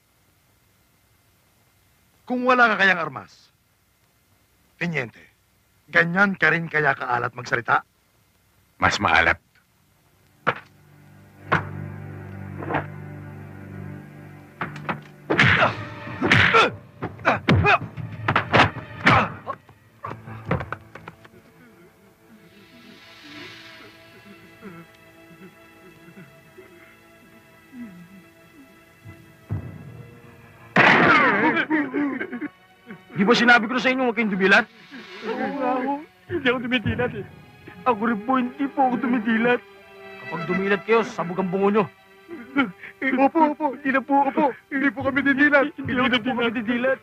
Kung wala ka kayang armas, Tiniente, ganyan ka rin kaya kaalat magsalita? Mas maalat. Di ba sinabi ko na sa inyo huwag kayong dumilat? Oo nga ako. Hindi ako dumidilat eh. Ako rin po, hindi po ako dumidilat. Kapag dumilat kayo, sabog ang bungo nyo. Opo, opo. Hindi na po, opo. Hindi po kami didilat. Hindi na po kami didilat.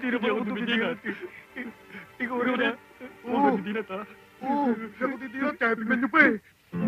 Hindi na ako dumidilat. Ikaw rin na. Huwag ka dumidilat, ha? Oo, hindi ako didilat. Kaya tingnan niyo pa eh.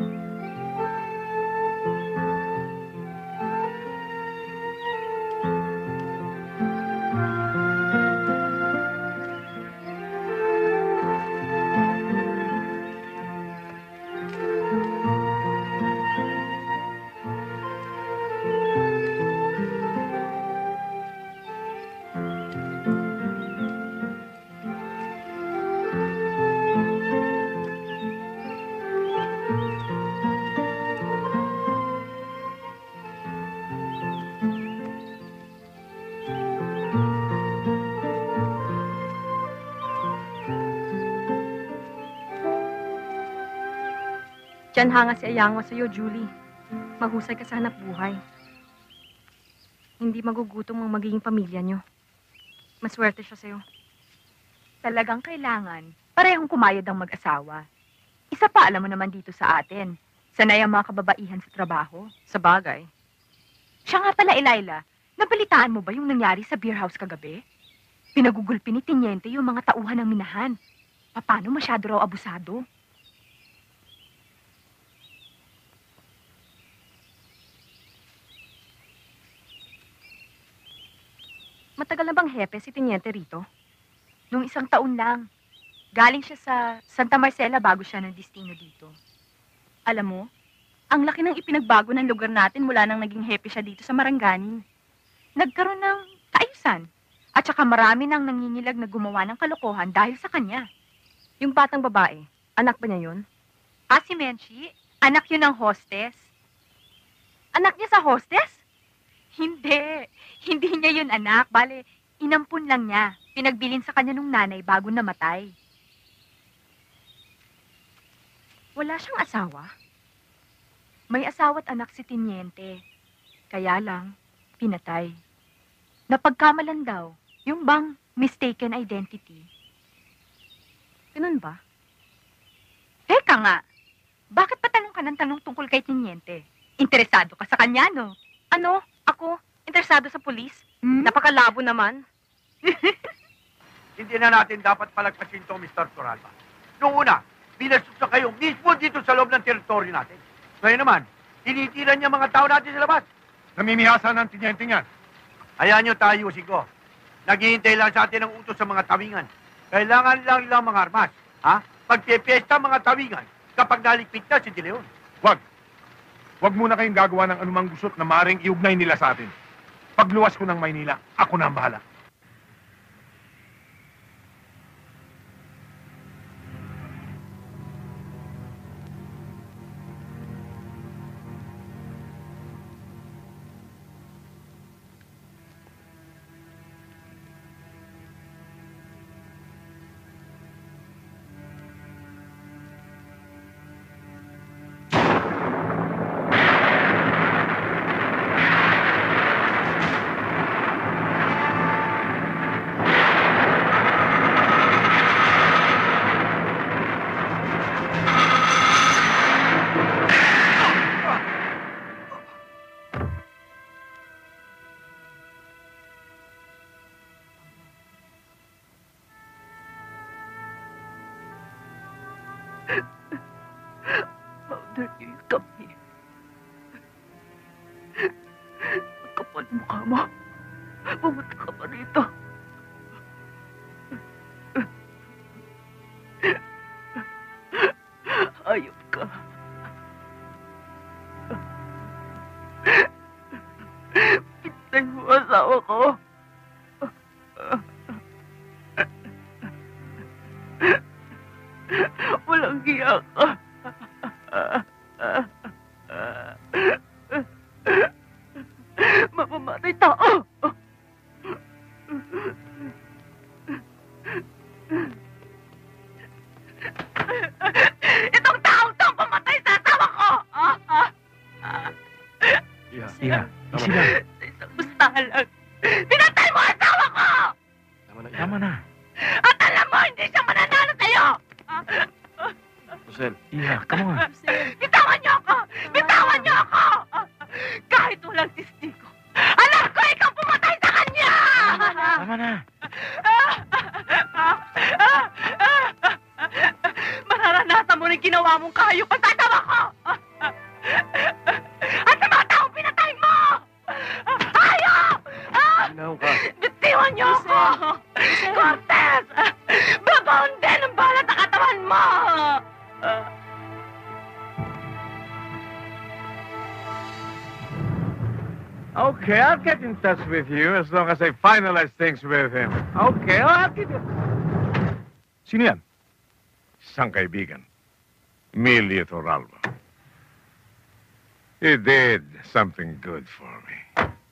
Diyan hanga si Ayango sa'yo, Julie. Mahusay ka sa hanap buhay. Hindi magugutom ang magiging pamilya nyo. Maswerte siya sa'yo. Talagang kailangan. Parehong kumayod ang mag-asawa. Isa pa, alam mo naman dito sa atin. Sanay ang mga kababaihan sa trabaho. Sa bagay. Siya nga pala, Elila. Nabalitaan mo ba yung nangyari sa beer house kagabi? Pinagugulpi ni Tiniente yung mga tauhan ng minahan. Paano masyado raw abusado? Matagal na bang hepe si Tiniente rito? Nung isang taon lang. Galing siya sa Santa Marcela bago siya ng destino dito. Alam mo, ang laki ng ipinagbago ng lugar natin mula nang naging hepe siya dito sa Maranganin. Nagkaroon ng kaayusan. At saka marami nang nangingilag na gumawa ng kalokohan dahil sa kanya. Yung batang babae, anak ba niya yun? Ah, si Menchi? Anak yun ng hostess. Anak niya sa hostess? Hindi. Hindi niya yun anak. Bale, inampun lang niya. Pinagbilin sa kanya nung nanay bago namatay. Wala siyang asawa? May asawa't anak si Tiniente. Kaya lang, pinatay. Napagkamalan daw, yung bang mistaken identity. Ganun ba? Teka nga, bakit pa tanong ka ng tanong tungkol kay Tiniente? Interesado ka sa kanya, no? Ano? Ako? Interesado sa pulis? Hmm? Napakalabo naman. Hindi na natin dapat palagpasin to, Mister Toralba. Noong una, binastos na kayo mismo dito sa loob ng teritoryo natin. Ngayon naman, tinitiran niya mga tao natin sa labas. Namimihasa ng Tiniente niyan. Hayaan niyo tayo, Sigo. Naghihintay lang sa atin ang utos sa mga tawingan. Kailangan lang lang mga armas. Ha? Pagpipiesta mga tawingan kapag naligpit na si De Leon. Wag. Wag muna kayong gagawa ng anumang gusot na maring iugnay nila sa atin. Pagluwas ko ng Maynila, ako na ang bahala. How dare you come here? Ang kapal mukha mo. Pumunta ka pa rito. Hayop ka. Pintay mo asawa ko. Walang hiya ka. Mamamatay tao. Itong taong to pumatay sa asawa ko. Iha, Iha, easy lang. Sa isang gustahan lang. Pinatay mo ang asawa ko! Tama na, tama na. At alam mo, hindi siya mananalo sa'yo! Rosel, Iha, come on. Bitawan niyo ako! Bitawan niyo ako! Kahit walang testigo, alam ko ikaw pumatay sa kanya! Tama na. ginawa mong kayo pagtatawa ko! At sa mga taong pinatay mo! Hayop! Ginaw ka. Bitiwan niyo ako! Cortez! Babaon din ang balat na katawan mo! Okay, I'll get in touch with you as long as I finalize things with him. Okay, I'll get you. Sino yan? Isang kaibigan. Emilio Torralba. He did something good for me.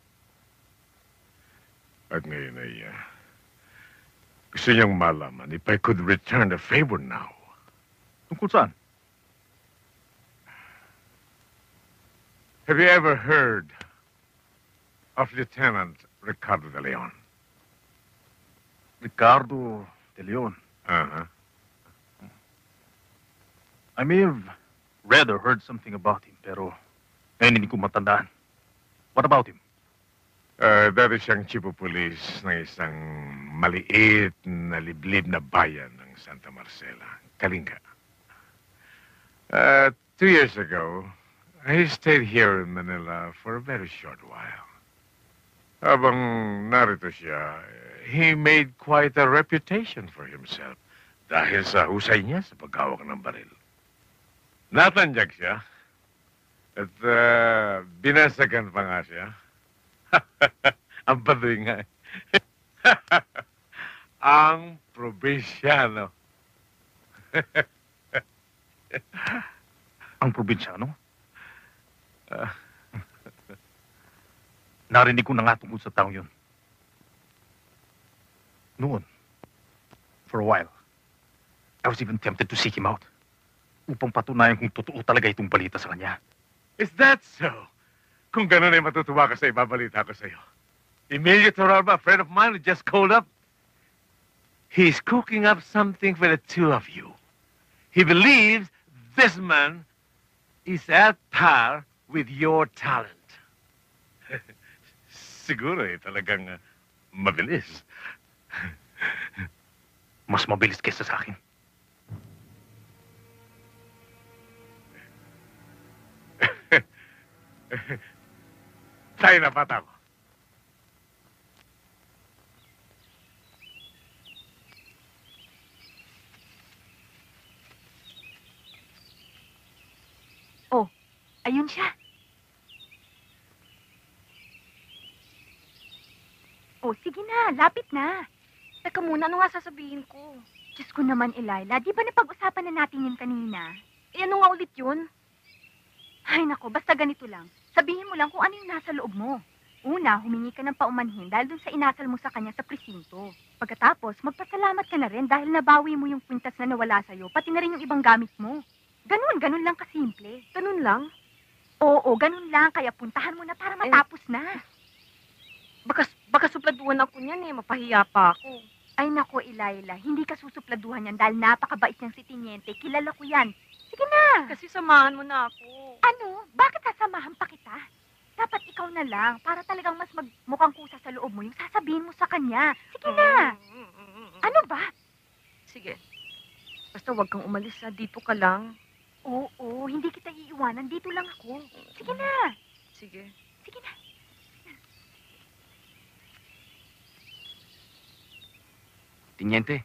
At ngayon ay uh, gusto niyang malaman if I could return the favor now. Tungkol saan? Have you ever heard of Lieutenant Ricardo de Leon? Ricardo de Leon. Uh-huh. I may have read or heard something about him, pero ngayon hindi ko matandaan. What about him? Uh, dati siyang chief of police ng isang maliit na liblib na bayan ng Santa Marcela, Kalinga. Uh, two years ago, he stayed here in Manila for a very short while. Habang narito siya, he made quite a reputation for himself dahil sa husay niya sa paghawak ng baril. Natanjak siya at uh, binasagan pa nga siya. Ang baduy nga. Ang probinsyano. Ang probinsyano? Uh, Narinig ko na nga tungkol sa taong yun. Noon, for a while, I was even tempted to seek him out upang patunayan kung totoo talaga itong balita sa kanya. Is that so? Kung ganun ay matutuwa ka sa ibabalita ko sa'yo. Emilio Torralba, a friend of mine who just called up, he's cooking up something for the two of you. He believes this man is at par with your talent. Siguro eh, talagang uh, mabilis. Mas mabilis kaysa sa akin. Tayo na bata ko. Oh, ayun siya. Oh, sige na, lapit na. Teka muna, ano nga sasabihin ko? Diyos ko naman, Elila, di ba napag-usapan na natin yun kanina? Eh, ano nga ulit yun? Ay, nako, basta ganito lang. Sabihin mo lang kung ano yung nasa loob mo. Una, humingi ka ng paumanhin dahil dun sa inasal mo sa kanya sa presinto. Pagkatapos, magpasalamat ka na rin dahil nabawi mo yung kwintas na nawala sa'yo, pati na rin yung ibang gamit mo. Ganun, ganun lang kasimple. Ganun lang? Oo, ganun lang, kaya puntahan mo na para matapos eh, na. Baka, baka supladuhan ako niyan eh, mapahiya pa ako. Ay nako, Elila, hindi ka susupladuhan yan dahil napakabait niyang si Tiniente. Kilala ko yan. Sige na. Kasi samahan mo na ako. Ano? Bakit sasamahan pa kita? Dapat ikaw na lang para talagang mas magmukhang kusa sa loob mo yung sasabihin mo sa kanya. Sige na. Ano ba? Sige. Basta huwag kang umalis ha. Dito ka lang. Oo, hindi kita iiwanan. Dito lang ako. Sige na. Sige. Sige na. Tiniente.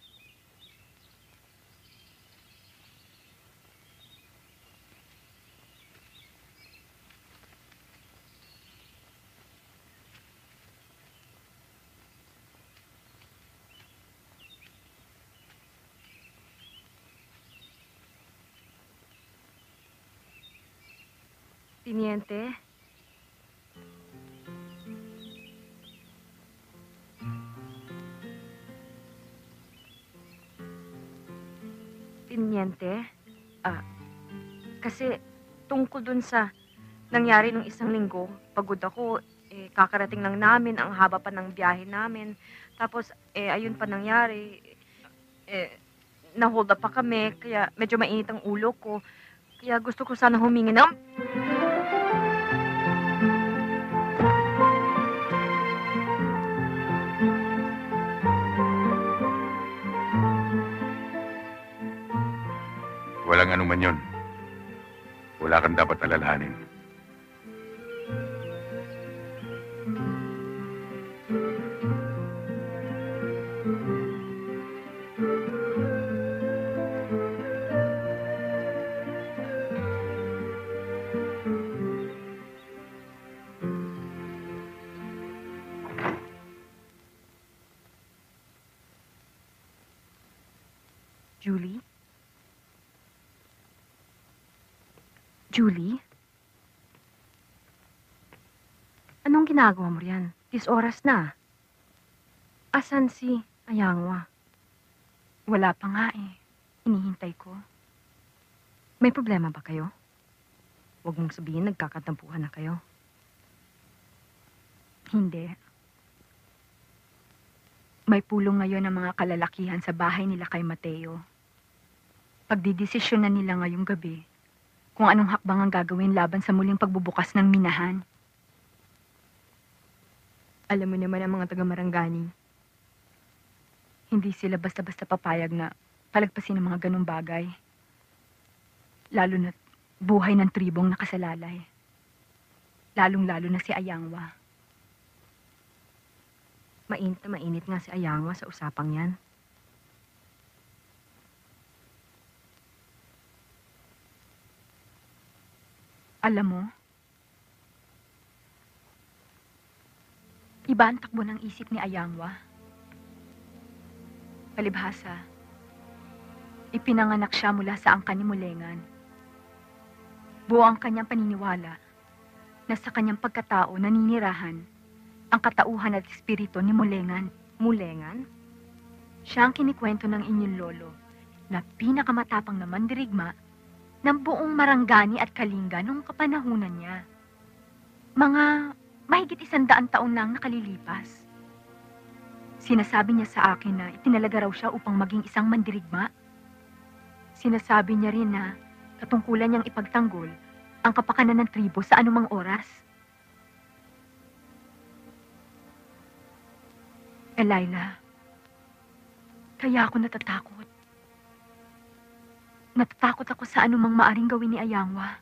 Tiniente? Tiniente? Ah, kasi tungkol dun sa nangyari nung isang linggo, pagod ako, eh, kakarating lang namin, ang haba pa ng biyahe namin. Tapos, eh, ayun pa nangyari, eh, na-hold up pa kami, kaya medyo mainit ang ulo ko. Kaya gusto ko sana humingi ng... Walang Walang anuman yon. Wala kang dapat alalahanin. Julie? Julie? Anong ginagawa mo riyan? Tis oras na. Asan si Ayangwa? Wala pa nga eh. Hinihintay ko. May problema ba kayo? Huwag mong sabihin nagkakatampuhan na kayo. Hindi. May pulong ngayon ng mga kalalakihan sa bahay nila kay Mateo. Pagdidesisyon na nila ngayong gabi kung anong hakbang ang gagawin laban sa muling pagbubukas ng minahan. Alam mo naman ang mga taga-Marangani. Hindi sila basta-basta papayag na palagpasin ang mga ganong bagay. Lalo na buhay ng tribong nakasalalay. Lalong-lalo na si Ayangwa. Mainit na mainit nga si Ayangwa sa usapang yan. Alam mo, iba ang takbo ng isip ni Ayangwa. Palibhasa, ipinanganak siya mula sa angkan ni Mulengan. Buo ang kanyang paniniwala na sa kanyang pagkatao naninirahan ang katauhan at espiritu ni Mulengan. Mulengan? Siya ang kinikwento ng inyong lolo na pinakamatapang na mandirigma ng buong Marangani at Kalinga noong kapanahunan niya. Mga mahigit isandaan taon lang nakalilipas. Sinasabi niya sa akin na itinalaga raw siya upang maging isang mandirigma. Sinasabi niya rin na katungkulan niyang ipagtanggol ang kapakanan ng tribo sa anumang oras. Elaila, kaya ako natatakot. Natatakot ako sa anumang maaring gawin ni Ayangwa.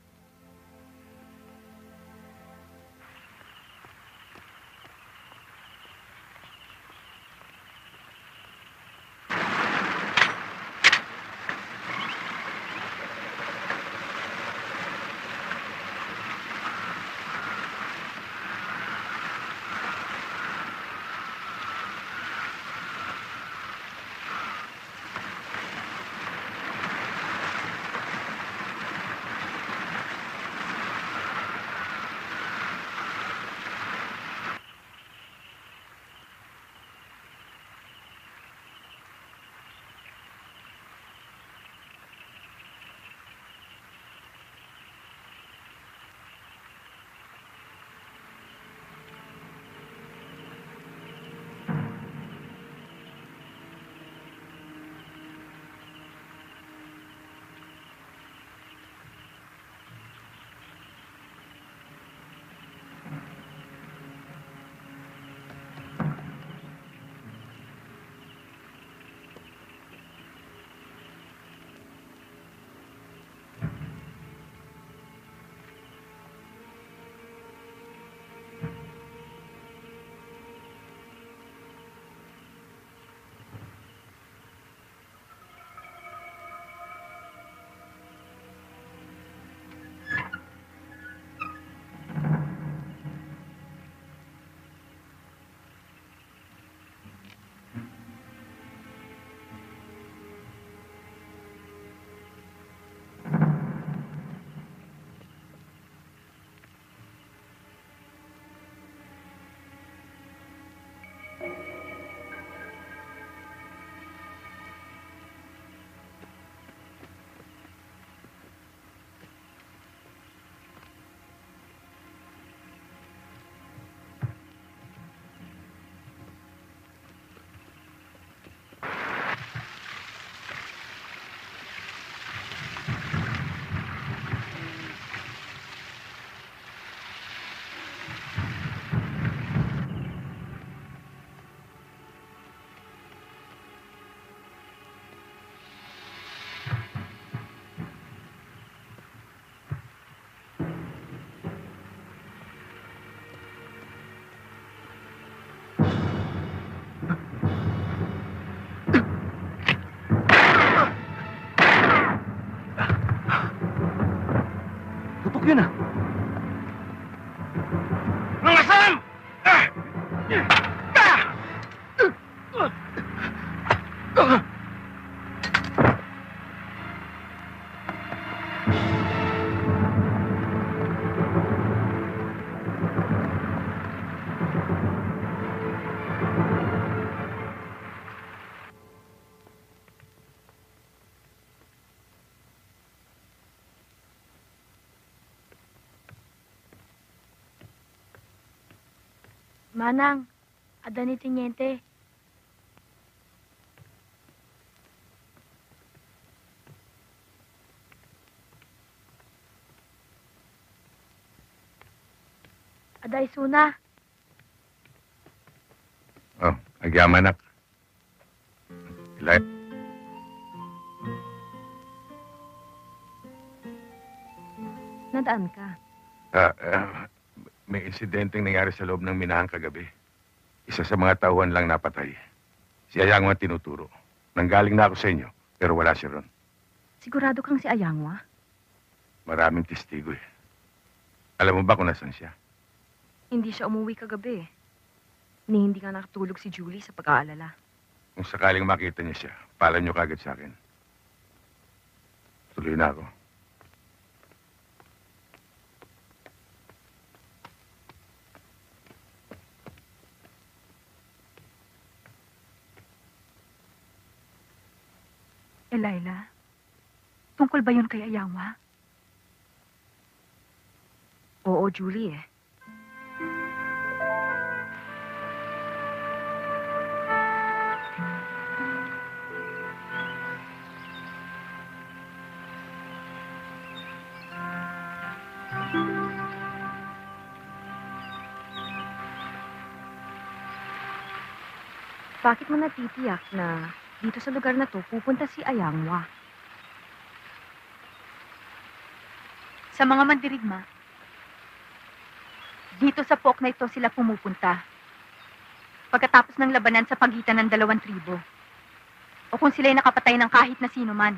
Manang, ada ni Tiniente. Ada isuna. Oh, agyaman anak. Ilay. Nadaan ka. Ah, ah, may insidenteng nangyari sa loob ng minahan kagabi. Isa sa mga tauhan lang napatay. Si Ayang ang tinuturo. Nanggaling na ako sa inyo, pero wala siya ron. Sigurado kang si Ayangwa? Maraming testigo eh. Alam mo ba kung nasan siya? Hindi siya umuwi kagabi. Ni hindi nga nakatulog si Julie sa pag-aalala. Kung sakaling makita niya siya, pala niyo kagad sa akin. Tuloy na ako. Elaila, tungkol ba yun kay Ayangwa? Oo, Julie eh. Bakit mo natitiyak na dito sa lugar na to pupunta si Ayangwa? Sa mga mandirigma, dito sa pook na ito sila pumupunta. Pagkatapos ng labanan sa pagitan ng dalawang tribo. O kung sila'y nakapatay ng kahit na sino man.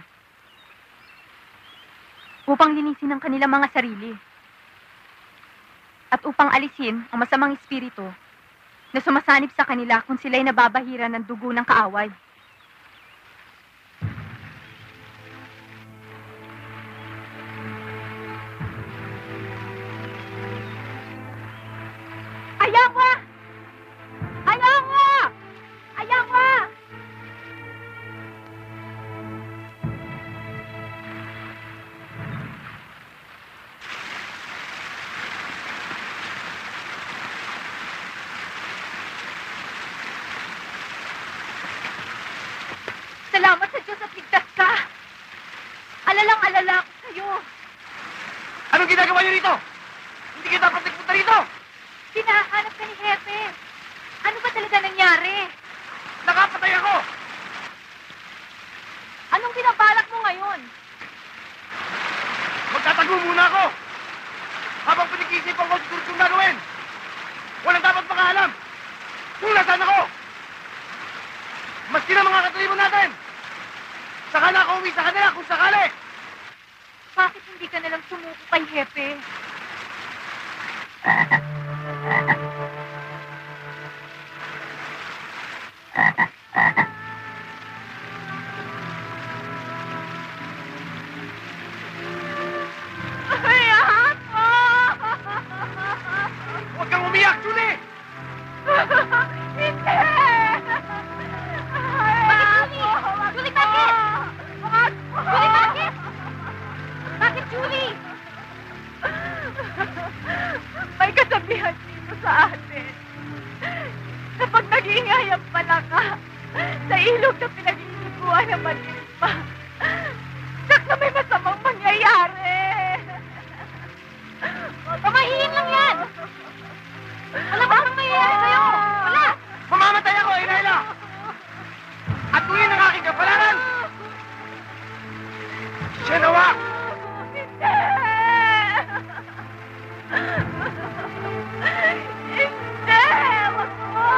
Upang linisin ang kanilang mga sarili. At upang alisin ang masamang espiritu na sumasanib sa kanila kung sila'y nababahira ng dugo ng kaaway. Ayangwa! Ayangwa! Ayangwa! Salamat sa Diyos at ligtas ka. Alalang-alala ako sa'yo. Anong ginagawa niyo rito? Hindi kayo dapat nagpunta rito! Hinahanap ka ni Hepe. Ano ba talaga nangyari? Nakapatay ako! Anong binabalak mo ngayon? Magtatago muna ako! Habang pinag-iisipan ko siguro kung gagawin! Walang dapat makaalam! Kung nasaan ako! Maski na mga katalibon natin! Saka na ako uwi sa kanila kung sakali! Bakit hindi ka nalang sumuko kay Hepe? Ayan mo! Huwag kang umiyak, Julie! Hindi! Julie, bakit? Julie, bakit? Bakit, Julie? May kasabihan dito sa atin. Kapag nag-iingay ang palaka sa ilog na pinag-iiguan ng madilim pa, sak na may masamang mangyayari. Pamahiin lang yan! Wala ba kang mangyayari sa'yo? Wala! Mamamatay ako, Inayla! At tuwin ang aking kapalaran! Siya nawa! Hindi! Hindi! Wag mo!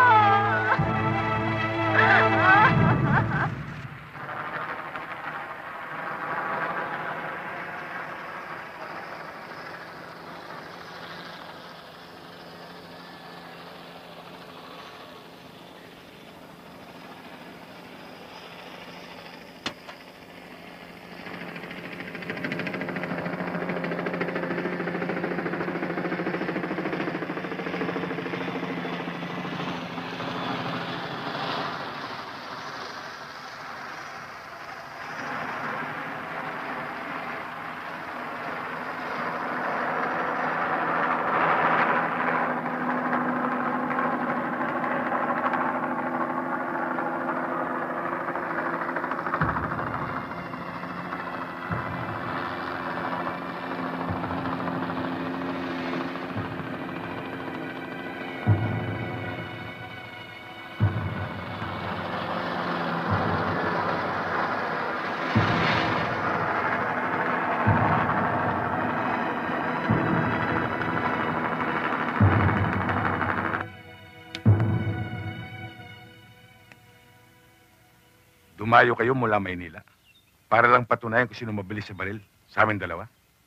Dumayo kayo mula Maynila para lang patunayan kung sino mabilis sa baril sa amin dalawa.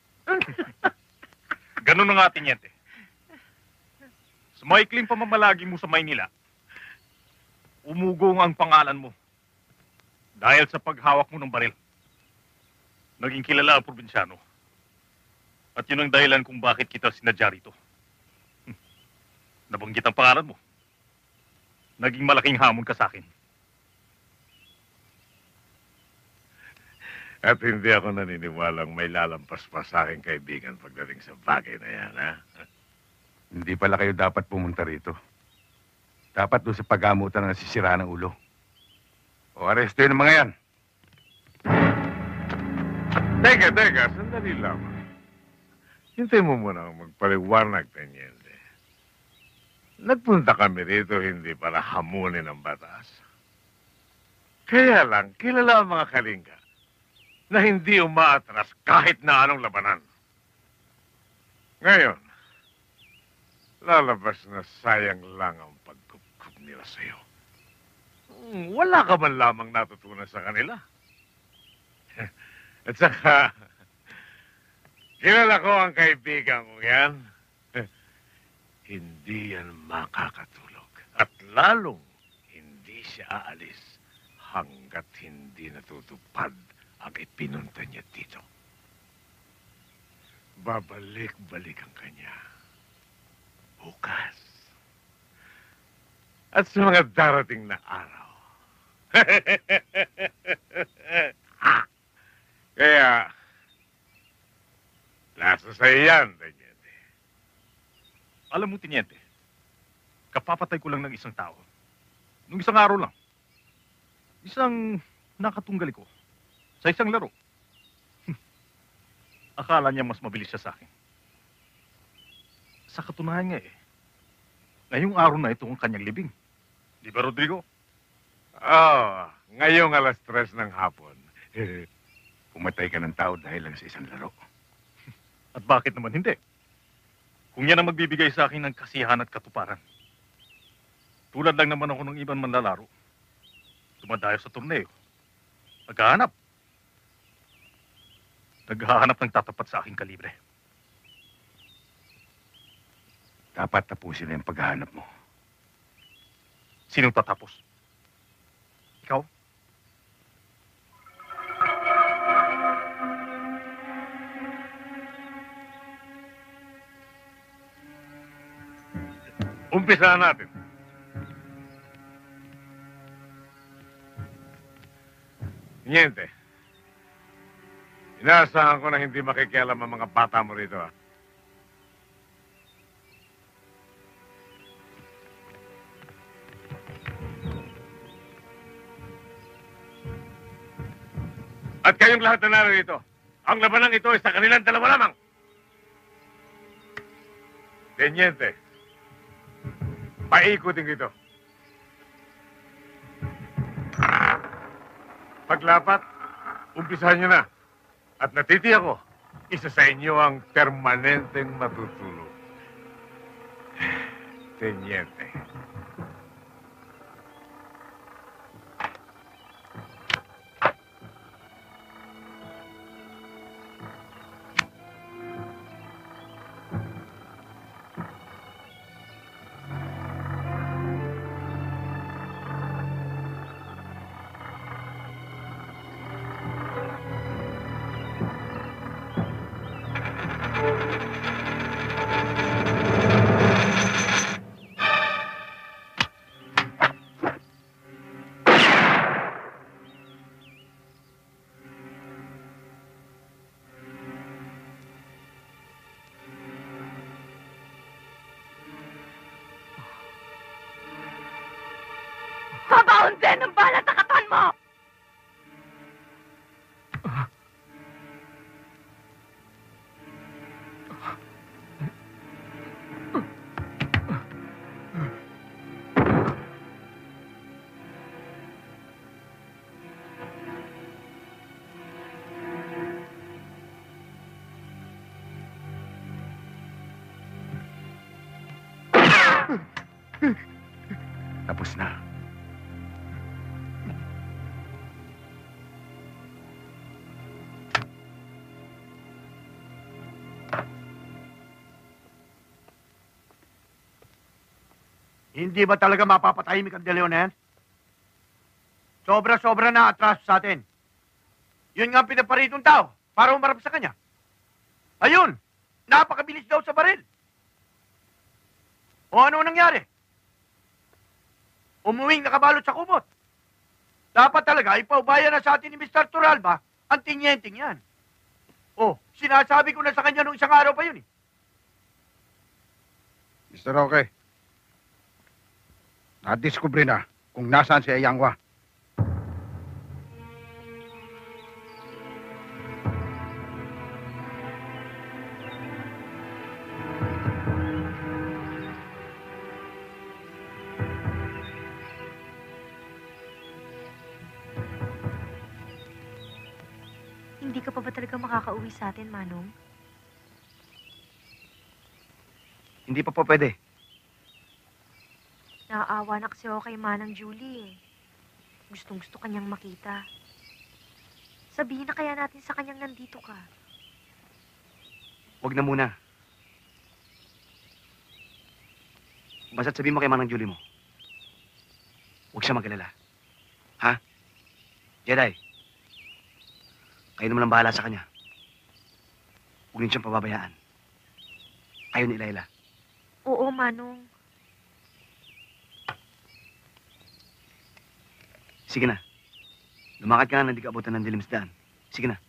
Ganun na nga, Tiniente. Sa maikling pamamalagi mo sa Maynila, umugong ang pangalan mo dahil sa paghawak mo ng baril. Naging kilala ang probinsyano. At yun ang dahilan kung bakit kita sinadya rito. Hm. Nabanggit ang pangalan mo. Naging malaking hamon ka sa akin. At hindi ako naniniwalang may lalampas pa sa aking kaibigan pagdating sa bagay na yan, ha? Hindi pala kayo dapat pumunta rito. Dapat doon sa paggamutan ng nasisira ng ulo. O arestuin ang mga yan. Teka, teka, sandali lamang. Hintay mo muna akong magpaliwanag, Teniente. Nagpunta kami rito hindi para hamunin ang batas. Kaya lang, kilala ang mga kalingga na hindi umaatras kahit na anong labanan. Ngayon, lalabas na sayang lang ang pagkupkup nila sa'yo. Hmm, wala ka man lamang natutunan sa kanila. At saka, kilala ko ang kaibigan ko yan. Hindi yan makakatulog. At lalong hindi siya aalis hanggat hindi natutupad ang ipinunta niya dito. Babalik-balik ang kanya. Bukas. At sa mga darating na araw. Kaya, nasa sa'yo yan, Teniente. Alam mo, Tiniente, kapapatay ko lang ng isang tao. Nung isang araw lang. Isang nakatunggali ko. Sa isang laro. Akala niya mas mabilis siya sa akin. Sa katunayan nga eh, ngayong araw na ito ang kanyang libing. Di ba, Rodrigo? Oh, ngayong alas tres ng hapon. Pumatay ka ng tao dahil lang sa isang laro. At bakit naman hindi? Kung yan ang magbibigay sa akin ng kasiyahan at katuparan. Tulad lang naman ako ng ibang manlalaro. Dumadayo sa torneo. Naghahanap. Naghahanap ng tatapat sa aking kalibre. Dapat tapusin na yung paghahanap mo. Sinong tatapos? Ikaw? Umpisa natin. Niente. Inaasahan ko na hindi makikialam ang mga bata mo rito, ha? At kayong lahat na narito, ang labanang ito ay sa kanilang dalawa lamang. Teniente, paikutin dito. Paglapat, umpisahan nyo na. At natitiyak ko, isa sa inyo ang permanenteng matutulog. Teniente. Babaon din ng balat sa katawan mo! Tapos na. Hindi ba talaga mapapatahimik ang De Leon na yan? Sobra-sobra na atraso sa atin. Yun nga ang pinaparitong tao para umarap sa kanya. Ayun, napakabilis daw sa baril. O ano nangyari? Umuwing nakabalot sa kumot. Dapat talaga ipaubaya na sa atin ni Mister Turalba ang tinyenting yan. Oh, sinasabi ko na sa kanya nung isang araw pa yun eh. Mister Roque, nadiskubre na kung nasaan si Ayangwa. Hindi ka pa ba talaga makakauwi sa atin, Manong? Hindi pa po pwede. Naaawa na kasi ako kay Manang Julie eh. Gustong gusto kanyang makita. Sabihin na kaya natin sa kanyang nandito ka. Huwag na muna. Basta't sabihin mo kay Manang Julie mo. Huwag siya mag-alala. Ha? Jedi, kayo naman ang bahala sa kanya. Huwag niyo siyang pababayaan. Ayaw ni Layla. Oo, Manong. Sige na. Lumakad ka na, hindi ka abutan ng dilim sa daan. Sige na.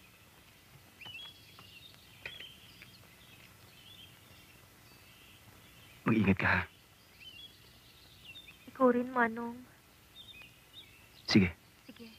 Mag-ingat ka, ha? Ikaw rin, Manong. Sige. Sige.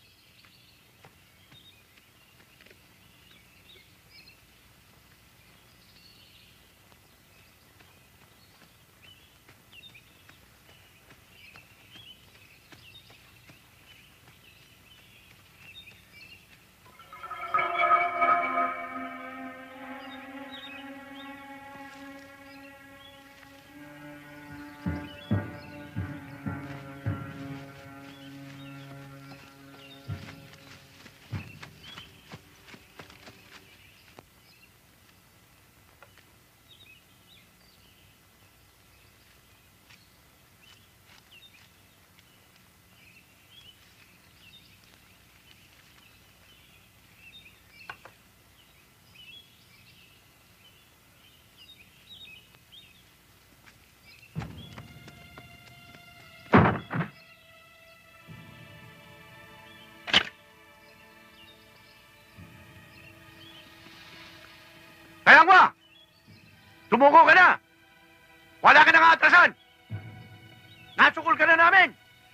Ayangwa! Sumuko ka na! Wala ka nang atrasan! Nasukol ka na namin!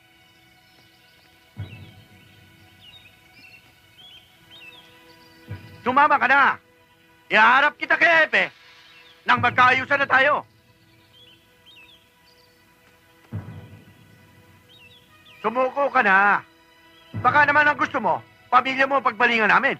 Sumama ka na! Iharap kita kay Epe nang magkaayusan na tayo. Sumuko ka na. Baka naman ang gusto mo, pamilya mo pagbalingan namin.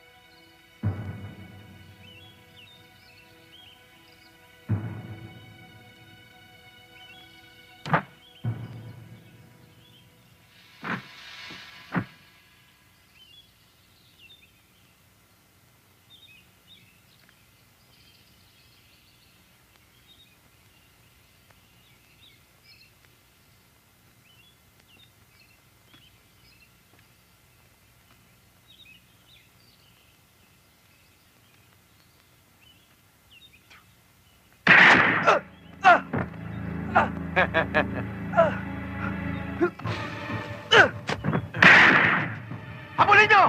Habulin niyo!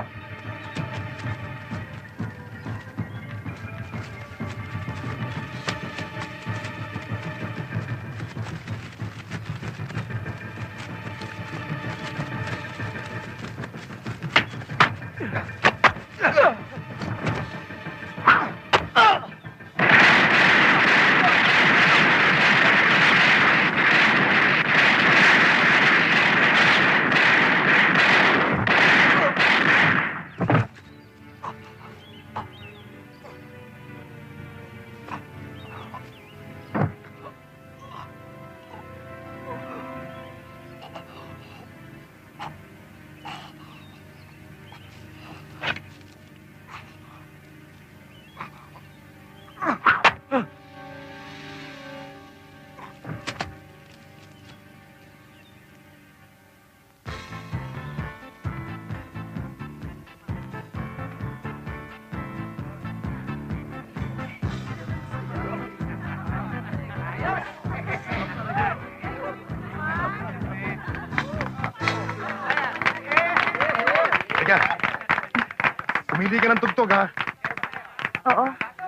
Pumili ka ng tugtog, ha? Oo.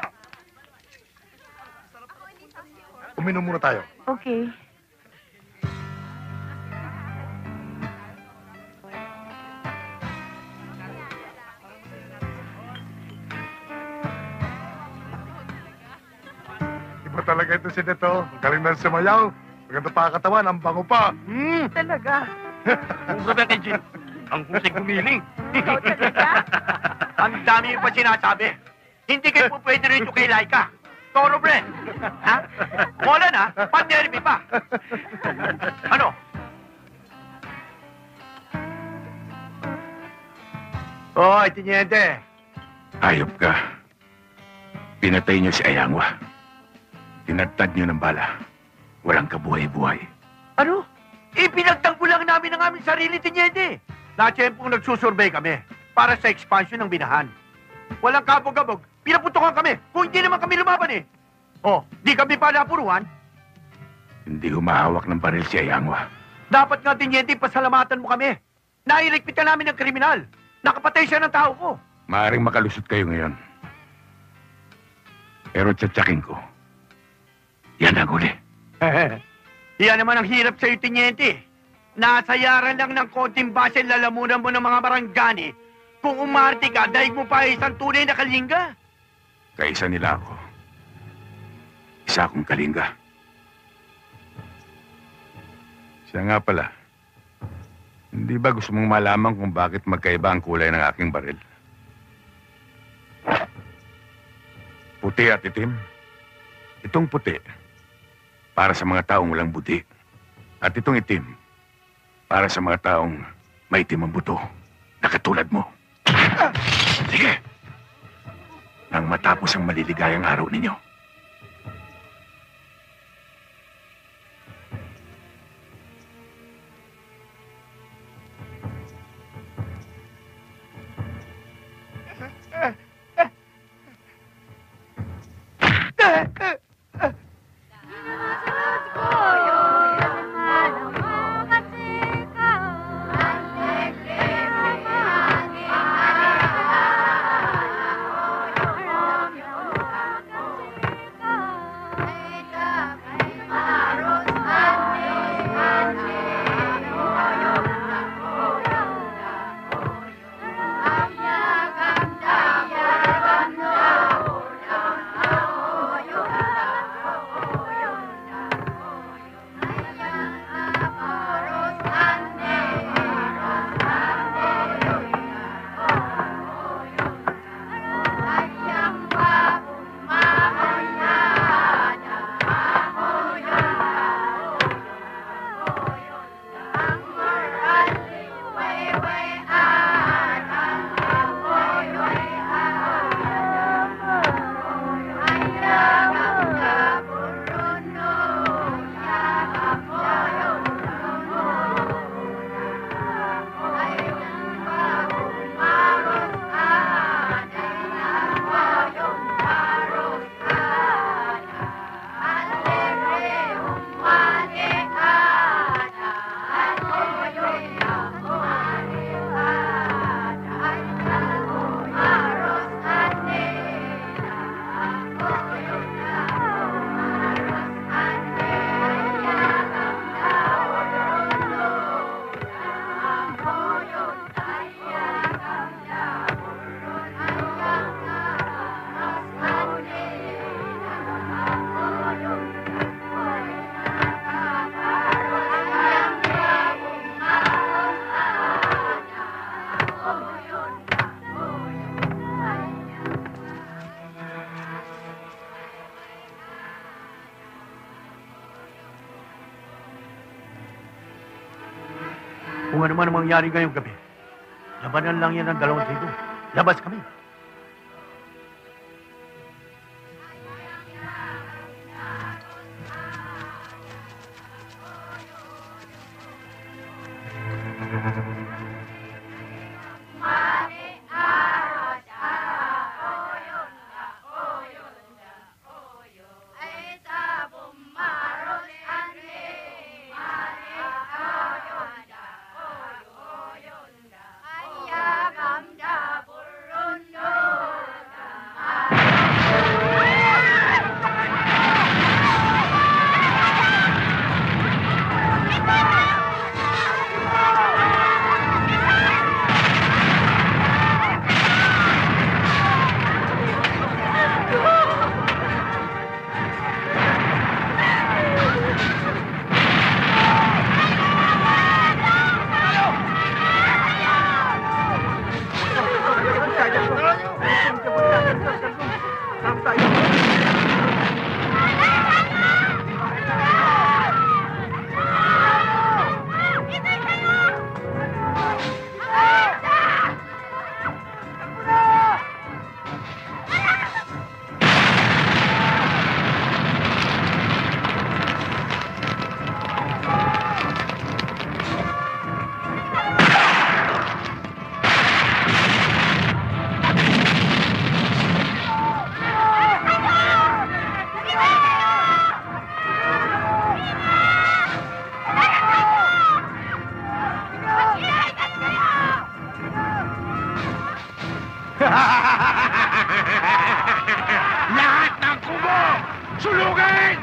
Uminom muna tayo. Okay. Iba talaga ito si Neto. Galing na sumayaw. Maganda pa katawan, ang bango pa. Hmm. Talaga. Kung sabi kay Jin, ang husay gumiling. Ikaw talaga? Ang dami yung pa sinasabi. Hindi kayo po pwede rito kay Laika. Toro, bre. Ha? Wala na, panderby pa. Ano? Hoy, Tiniente. Ayop ka. Pinatay niyo si Ayangwa. Tinatad niyo ng bala. Walang kabuhay-buhay. Ano? Ipinagtanggol lang namin ang aming sarili, Tiniente. Na-tiyempong nagsusurvey kami para sa expansion ng binahan. Walang kabog-kabog. Pinaputokan kami kung hindi naman kami lumaban eh. Oh, di kami pa napuruan. Hindi humahawak ng baril si Ayangwa. Dapat nga, Tiniente, pasalamatan mo kami. Nailigpit ka namin ng kriminal. Nakapatay siya ng tao ko. Maaring makalusot kayo ngayon. Pero tsatsakin ko. Yan ang huli. Yan naman ang hirap sa'yo, Tiniente. Nasayaran lang ng konting base lalamunan mo ng mga baranggani. Kung umarte ka, daig mo pa isang tunay na kalingga. Kaisa nila ako. Isa akong kalinga. Siya nga pala. Hindi ba gusto mong malaman kung bakit magkaiba ang kulay ng aking baril? Puti at itim. Itong puti, para sa mga taong walang buti. At itong itim, para sa mga taong may itim ang buto, na katulad mo. Sige! Nang matapos ang maliligayang araw ninyo. Kung ano man ang mangyari ngayong gabi, labanan lang yan ng dalawang tribo. Labas kami. Ayagamda burun Lahat ng kubo! Sulugin!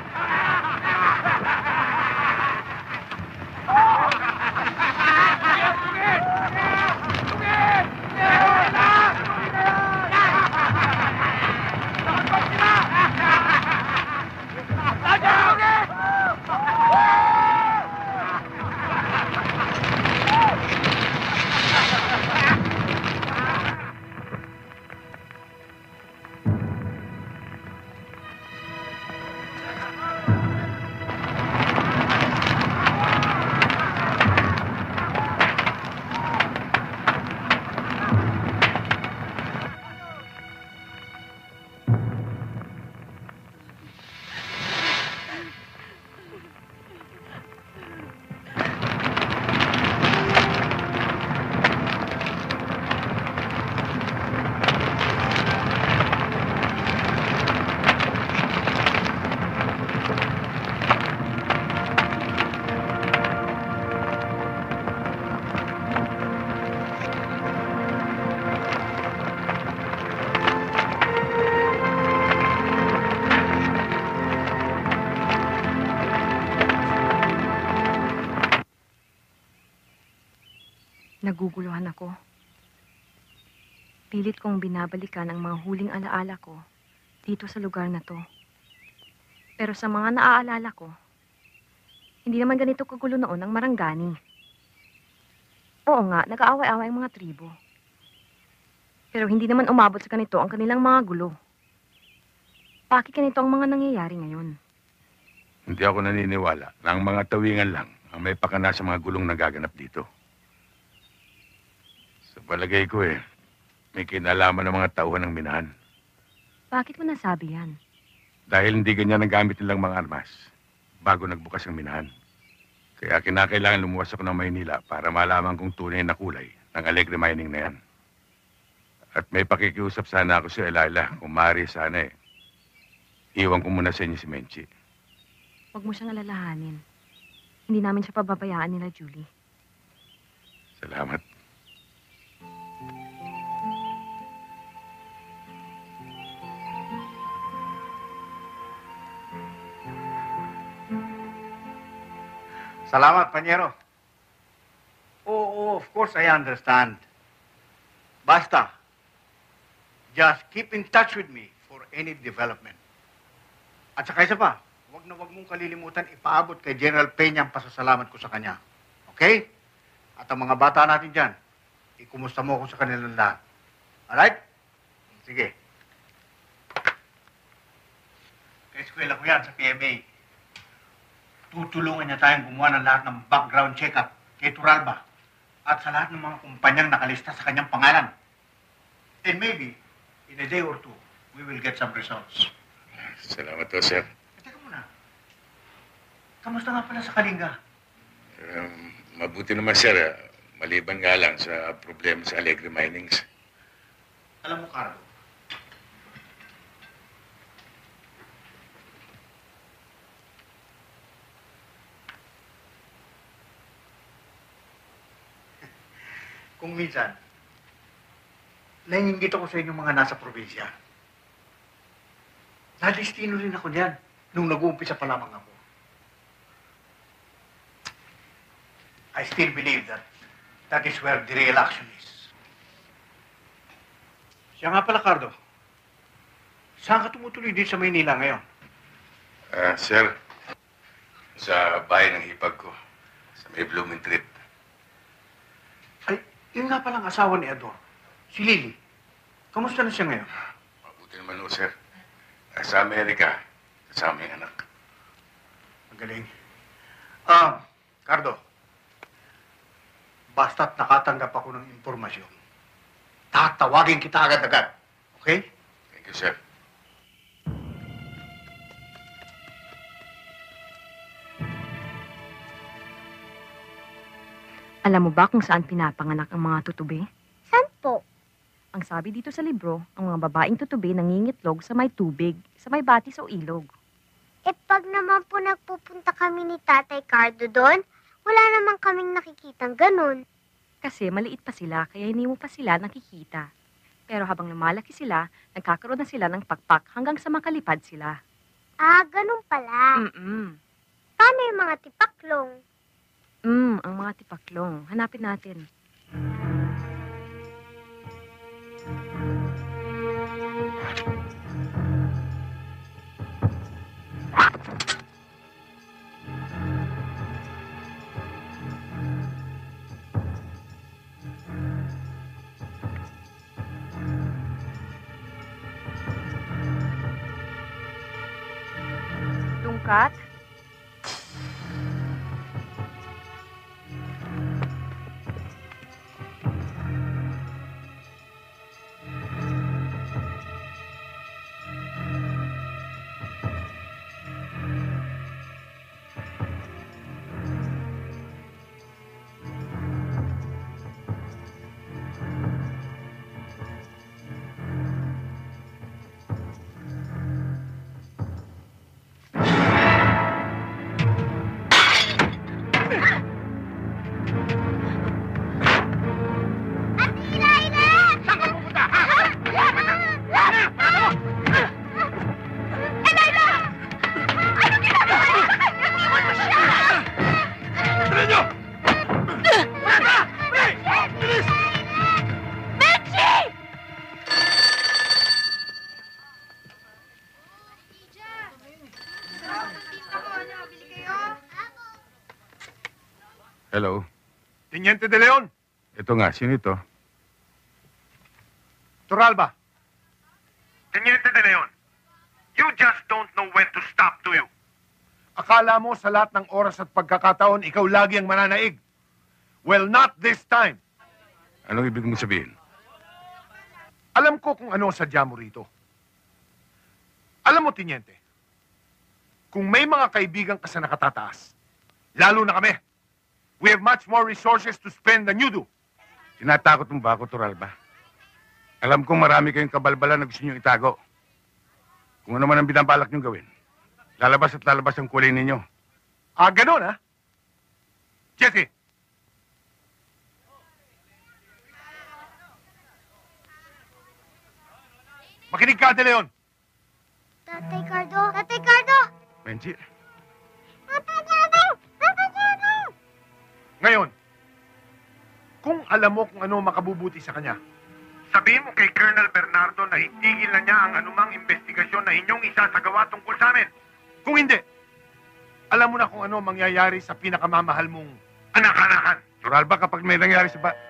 Naguguluhan ako. Pilit kong binabalikan ang mga huling alaala ko dito sa lugar na to. Pero sa mga naaalala ko, hindi naman ganito kagulo noon ang Marangani. Oo nga, nag-aaway-away ang mga tribo. Pero hindi naman umabot sa ganito ang kanilang mga gulo. Bakit ganito ang mga nangyayari ngayon? Hindi ako naniniwala na ang mga tawingan lang ang may pakana sa mga gulong nagaganap dito. Sa palagay ko eh, may kinalaman ng mga tauhan ng minahan. Bakit mo nasabi yan? Dahil hindi ganyan ang gamit nilang mga armas bago nagbukas ang minahan. Kaya kinakailangan lumuwas ako ng Maynila para malaman kong tunay na kulay ng Alegre Mining na yan. At may pakikiusap sana ako si Elaila kung maaari sana eh. Iwan ko muna sa inyo si Menchi. Huwag mo siyang alalahanin. Hindi namin siya pababayaan nila, Julie. Salamat. Salamat, Panyero. Oo, of course I understand. Basta, just keep in touch with me for any development. At saka isa pa, huwag na huwag mong kalilimutan ipaabot kay General Peña ang pasasalamat ko sa kanya. Okay? At ang mga bata natin dyan, ikumusta mo ako sa kanilang lahat. Alright? Sige. Kaya eskwela ko yan sa P M A. Tutulungan niya tayong gumawa ng lahat ng background check-up kay Turalba at sa lahat ng mga kumpanyang nakalista sa kanyang pangalan. And maybe, in a day or two, we will get some results. Salamat po, sir. Eh, teka muna. Kamusta nga pala sa Kalinga? Um, mabuti naman, sir. Maliban nga lang sa problema sa Alegre Minings. Alam mo, Carlo, kung minsan, naiingit ako sa inyong mga nasa probinsya. Nadistino rin ako diyan nung nag-uumpisa pa lamang ako. I still believe that that is where the real action is. Siya nga pala, Cardo. Saan ka tumutuloy din sa Maynila ngayon? Ah, sir, sa bahay ng hipag ko, sa may Blooming Treat. Yun nga palang asawa ni Ador, si Lily. Kamusta na siya ngayon? Mabuti naman, o, sir. Sa Amerika, kasama yung anak. Magaling. Ah, Cardo, basta't nakatanggap ako ng impormasyon, tatawagin kita agad-agad. Okay? Thank you, sir. Alam mo ba kung saan pinapanganak ang mga tutubi? Saan po? Ang sabi dito sa libro, ang mga babaeng tutubi nangingitlog sa may tubig, sa may batis o ilog. Eh, pag naman po nagpupunta kami ni Tatay Cardo doon, wala naman kaming nakikitang ganun. Kasi maliit pa sila, kaya hindi mo pa sila nakikita. Pero habang lumalaki sila, nagkakaroon na sila ng pakpak hanggang sa makalipad sila. Ah, ganun pala. Mm-mm. Paano yung mga tipaklong? Mm, ang mga tipaklong. Hanapin natin. Tungkat? Hello? Teniente de Leon, Ito nga, sino ito? Toralba. Teniente de Leon, you just don't know when to stop, do you? Akala mo sa lahat ng oras at pagkakataon, ikaw lagi ang mananaig. Well, not this time. Anong ibig mong sabihin? Alam ko kung ano ang sadya mo rito. Alam mo, Teniente, kung may mga kaibigan ka sa nakatataas, lalo na kami, we have much more resources to spend than you do. Tinatakot mo ba ako, Toralba? Alam kong marami kayong kabalbalan na gusto niyong itago. Kung ano man ang binabalak niyong gawin, lalabas at lalabas ang kulay ninyo. Ah, ganun, ha? Jesse! Makinig ka, De Leon! Tatay Cardo! Tatay Cardo! Benji, Tatay Cardo! Tatay Cardo! Ngayon, kung alam mo kung ano makabubuti sa kanya, Sabihin mo kay Colonel Bernardo na itigil na niya ang anumang investigasyon na inyong isasagawa tungkol sa amin. kung hindi, alam mo na kung ano mangyayari sa pinakamamahal mong anak-anakan. Toralba, kapag may nangyari sa ba...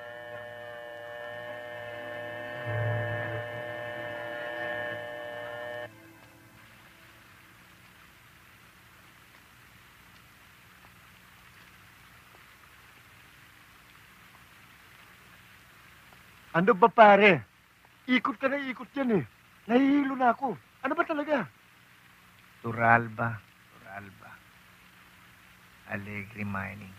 Ano ba pare? Ikot ka na ikot yan eh. Nahihilo na ako. Ano ba talaga? Turalba, Turalba. Alegre Mining.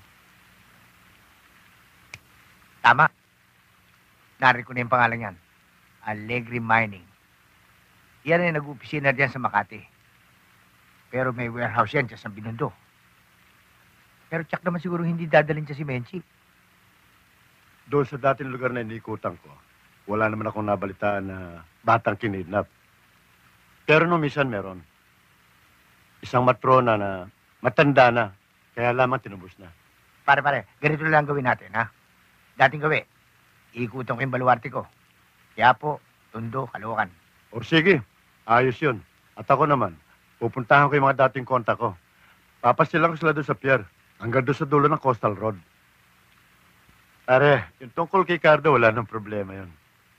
Tama. Narinig ko na yung pangalan yan. Alegre Mining. Yan ay nag-opisina diyan sa Makati. Pero may warehouse yan dyan sa Binondo. Pero tsak naman siguro hindi dadalhin siya si Menchi. Doon sa dating lugar na inikutan ko, wala naman akong nabalitaan na batang kinidnap. Pero no, minsan meron. Isang matrona na matanda na, kaya lamang tinubos na. Pare, pare, ganito lang gawin natin, ha? Dating gawi, ikutan ko yung baluarte ko. Quiapo, Tondo, Caloocan. O sige, ayos yun. At ako naman, pupuntahan ko yung mga dating kontak ko. Papasilang ko sila doon sa pier, hanggang doon sa dulo ng Coastal Road. Pare, yung tungkol kay Cardo, wala nang problema yun.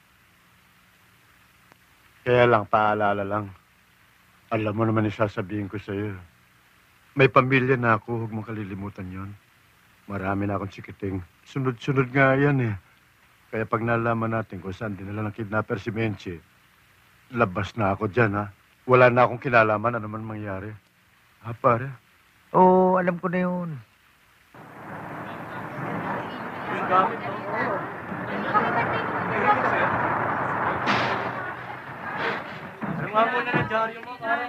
Kaya lang, paalala lang. Alam mo naman yung sasabihin ko sa'yo. May pamilya na ako, huwag mong kalilimutan yon. Marami na akong sikiting. Sunod-sunod nga yan eh. Kaya pag nalaman natin kung saan dinala ng kidnapper si Menchi, labas na ako dyan ha. Wala na akong kinalaman ano man mangyari. Ha, pare? Oo, alam ko na yun. Nga muna ng dyaryo mo, pare.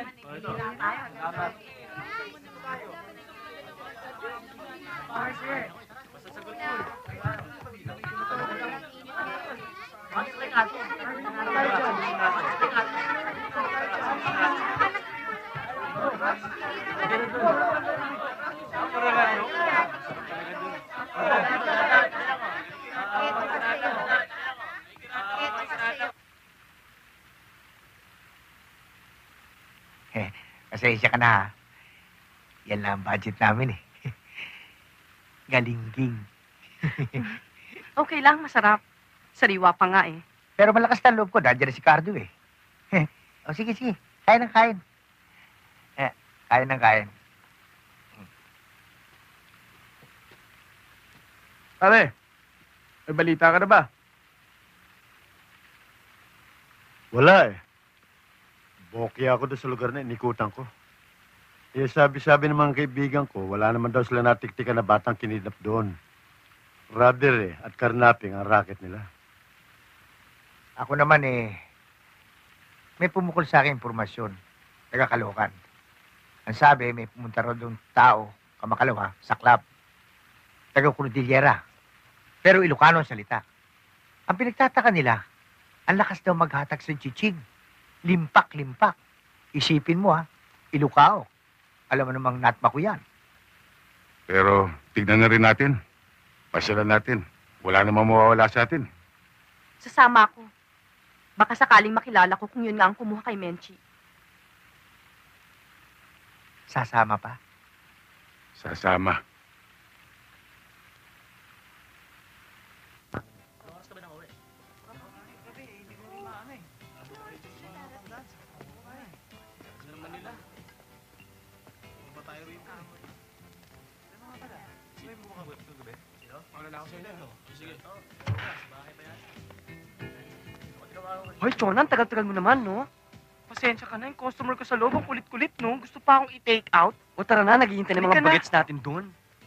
Masasagot mo. Pasensya ka na, ha? Yan lang ang budget namin, eh. Galingging. Okay lang, masarap. Sariwa pa nga eh. Pero malakas na loob ko, nandiyan na si Cardo, eh. O, sige, sige. Kain ng kain. Eh, kain ng kain. Pare, may balita ka na ba? Wala eh. Bokya ako doon sa lugar na inikutan ko. Eh, sabi-sabi ng mga kaibigan ko, wala naman daw sila natiktikan na batang kinidnap doon. Robbery eh, at karnaping ang racket nila. Ako naman, eh, may pumukol sa akin impormasyon. Taga-Caloocan. Ang sabi, may pumunta raw doon tao, kamakalawa, sa club. Taga-Cordillera. Pero Ilocano ang salita. Ang pinagtataka nila, ang lakas daw maghatag sa chichig. Limpak-limpak. Isipin mo, ha? Ilocao. Alam mo namang natma ko yan. Pero tignan na rin natin. Pasyalan natin. Wala namang mawawala sa atin. Sasama ako. Baka sakaling makilala ko kung yun nga ang kumuha kay Menchi. Sasama pa? Sasama. Hoy, Chonan, tagal-tagal mo naman, no? Pasensya ka na, yung customer ko sa loob, ang kulit-kulit, no? Gusto pa akong i-take out. O tara na, naghihintay ng mga bagets natin doon.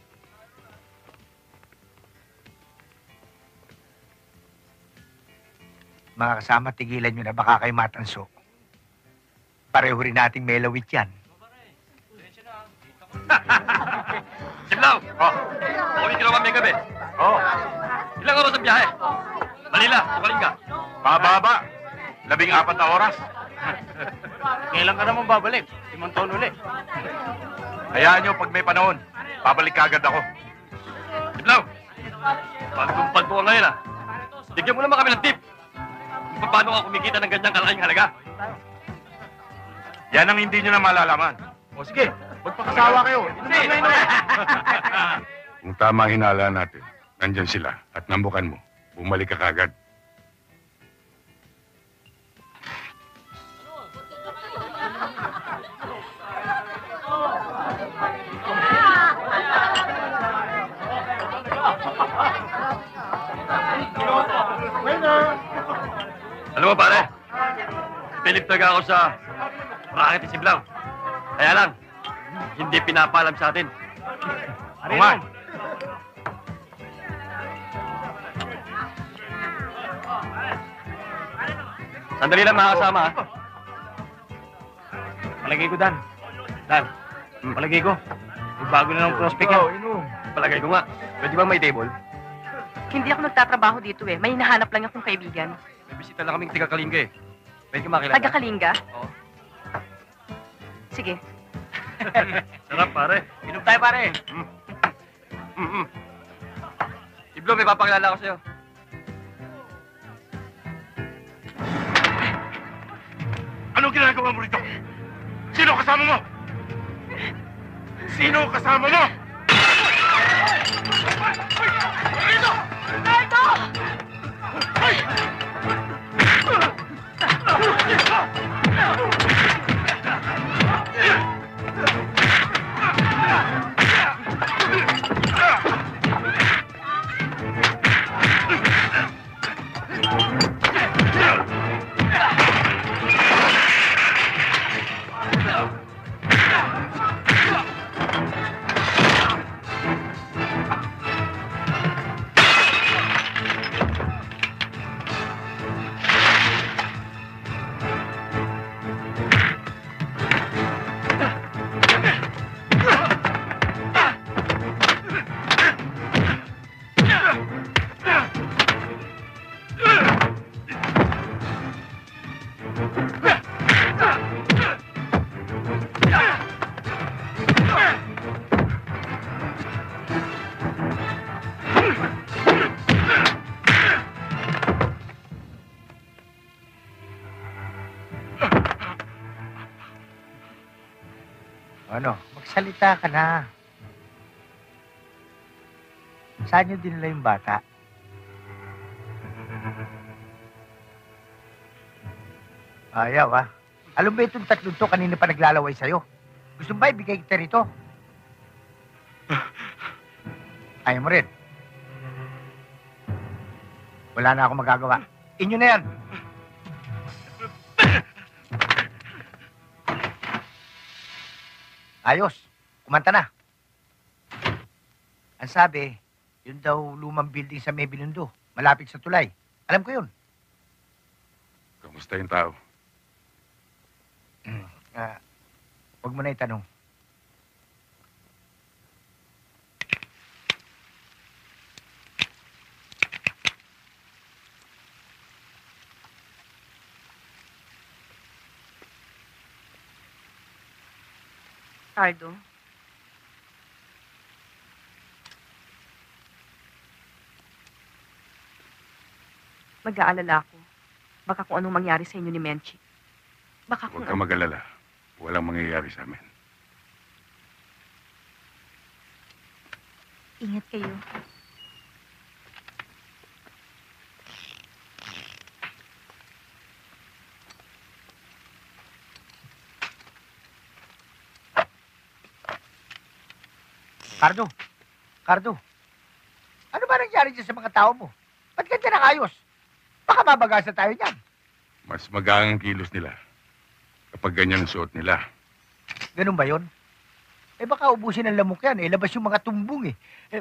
Mga kasama, tigilan nyo na, baka kayo matanso. Pareho rin nating may lawit yan. Simlaw! Oh, pauwi ka naman may gabi. Oh. Ilang oras ang biyahe? Manila, Tukalinga. Baba-baba. Labing apat na oras. Kailan ka naman babalik? Limang taon uli. Hayaan nyo pag may panahon. Babalik ka agad ako. Simlaw! Pagkumpad mo ka ngayon, ah. Bigyan mo naman kami ng tip. Kung paano ka kumikita ng ganyang kalaking halaga. Yan ang hindi nyo na malalaman. O sige, magpakasawa kayo. Hindi! Kung tama ang hinala natin, nandyan sila at nambukan mo. Bumalik ka kagad. Alam mo, pare, Pilip talaga ako sa racket ni Simlaw. Kaya lang, hindi pinapalam sa atin. Umay! Sandali lang, mga kasama, ha? Palagay ko, Dan. Dan, palagay ko. May bago na ng prospect yan. Palagay ko nga. Pwede bang may table? Hindi ako nagtatrabaho dito eh. May hinahanap lang akong kaibigan. May bisita lang kaming tiga-Kalinga eh. Pwede ka makilala? Taga-Kalinga? Oo. Sige. Sarap, pare. Inom tayo, pare. Mm. Mm -mm. Iblo, may papakilala ko sa'yo. Ano ginagawa mo rito? Sino kasama mo? Sino kasama mo? Dito! Dito! Ano, magsalita ka na. Saan nyo dinala yung bata? Ayaw, ah. Alam ba itong tatlong to kanina pa naglalaway sa'yo? Gusto mo ba ibigay kita rito? Ayaw mo rin. Wala na akong magagawa. Inyo na yan. Ayos. Kumanta na. Ang sabi, yun daw lumang building sa may Binundo. Malapit sa tulay. Alam ko yun. Kamusta yung tao? Ah, huwag mo na itanong. Ricardo, mag-aalala ako. Baka kung anong mangyari sa inyo ni Menchi. Baka kung Huwag kang mag-alala. Walang mangyayari sa amin. Ingat kayo. Cardo, Cardo, ano ba nangyari dyan sa mga tao mo? Ba't ka dyan ayos? Baka mabagasa tayo niyan. Mas magaan ang kilos nila kapag ganyan ang suot nila. Ganun ba yun? Eh baka ubusin ang lamok yan. Eh, labas yung mga tumbong eh. eh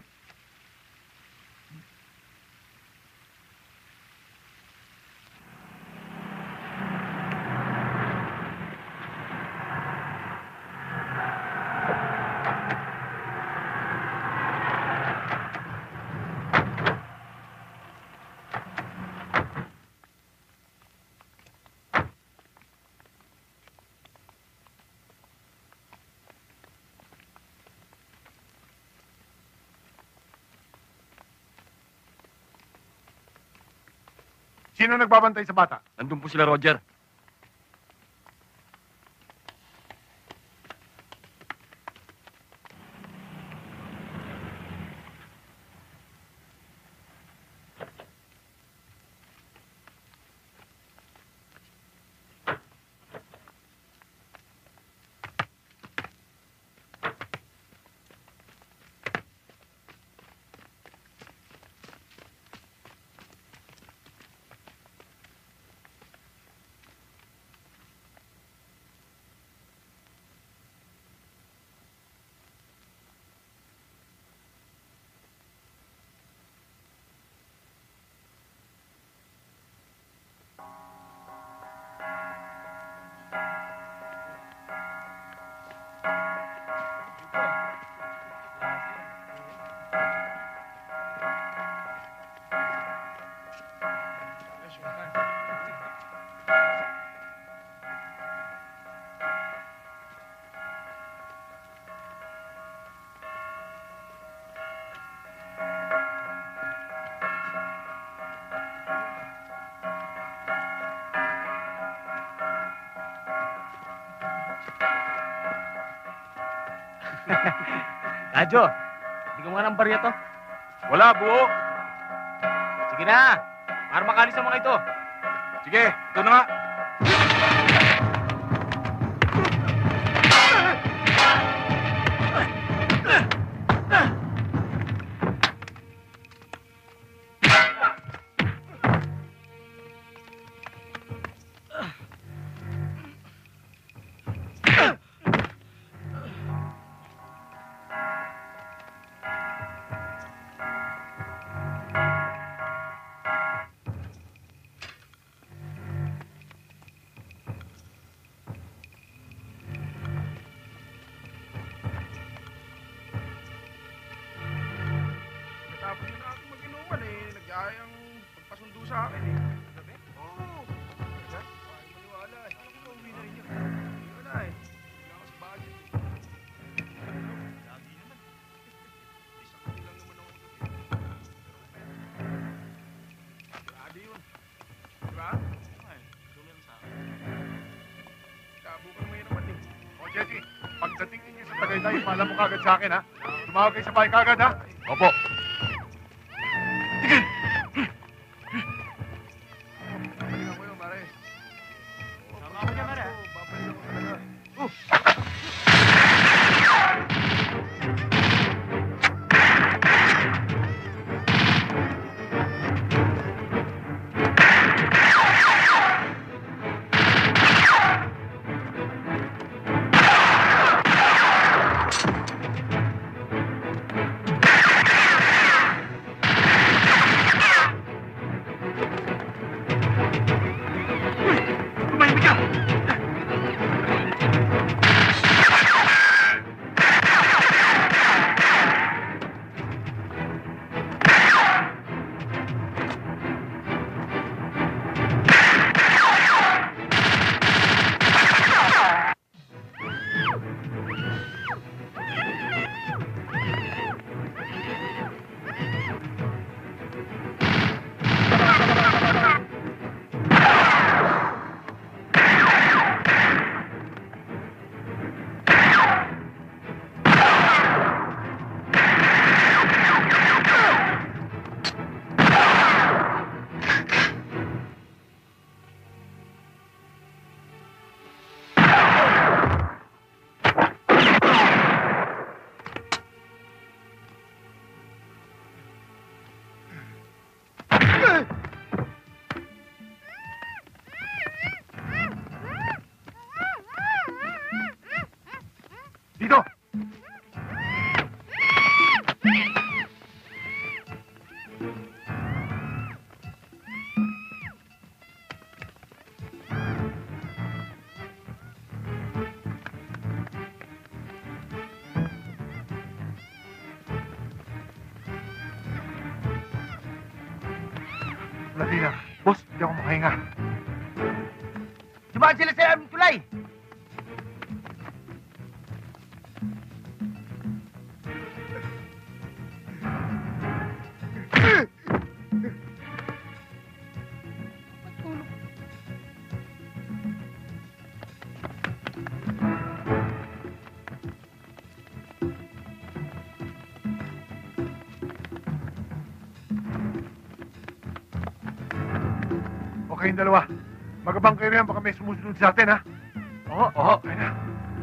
Sino nagbabantay sa bata? Nandun po sila, Roger. Radyo, hindi ko nga ng barya to. Wala, buo. Sige na, para makalis ang mga ito. Sige, ito na nga. Tapos na ako mag-inuman eh. Nagyayang pagpasundo sa akin eh. Gabi? Oo. Ay, maniwala eh. Alam ko uwi na rin yun. Hindi ko na eh. Hindi ako sa budget eh. Lagi naman. Isang kami lang naman ako doon eh. Grabe yun. Diba? Ay, doon lang sa akin. Kabo ka naman yun naman eh. O, Jesse, pagdating ninyo sa tayo, paalam mo kagad sa akin, ha? Tumawag kayo sa bahay kagad, ha? Opo. Tigil! Babalikan ko yun, pare. Tama ko dyan, pare. Babalikan ko talaga. Oh! Dito! Dali na. Boss, hindi ako makahinga. Dumaan sila sa aming tulay! O kayong dalawa. Magabang kayo yan, baka may sumusunod sa atin, ha? Oo, oo. Kaya na.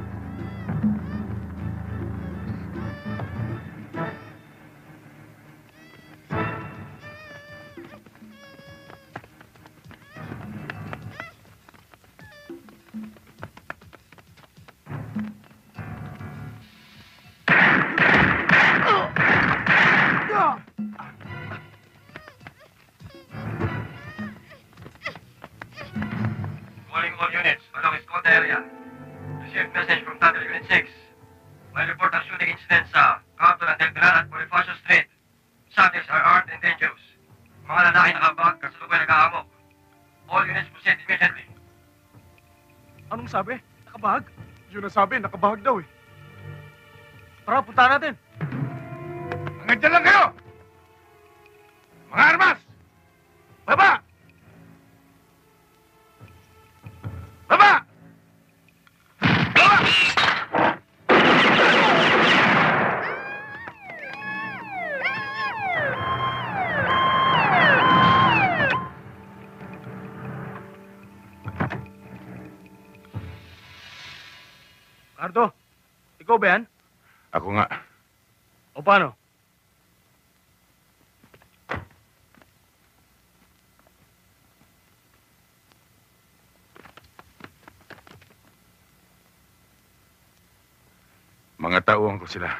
Calling all units along Escota area. Received message from Thunder Unit six. May report ng shooting incident sa Captain Del Pilar at Bonifacio Street. Subjects are armed and dangerous. Mga lalaki nakabag kasalubay nag-aamok. All units proceed immediately. Anong sabi? Nakabahag? Yun ang sabi, nakabahag daw eh. Tara, punta natin. Hanggang dyan lang kayo! Mga armas! Baba! Baba! Baba! Cardo, ikaw ba yan? Ako nga. O paano? Mga tauhan ko sila.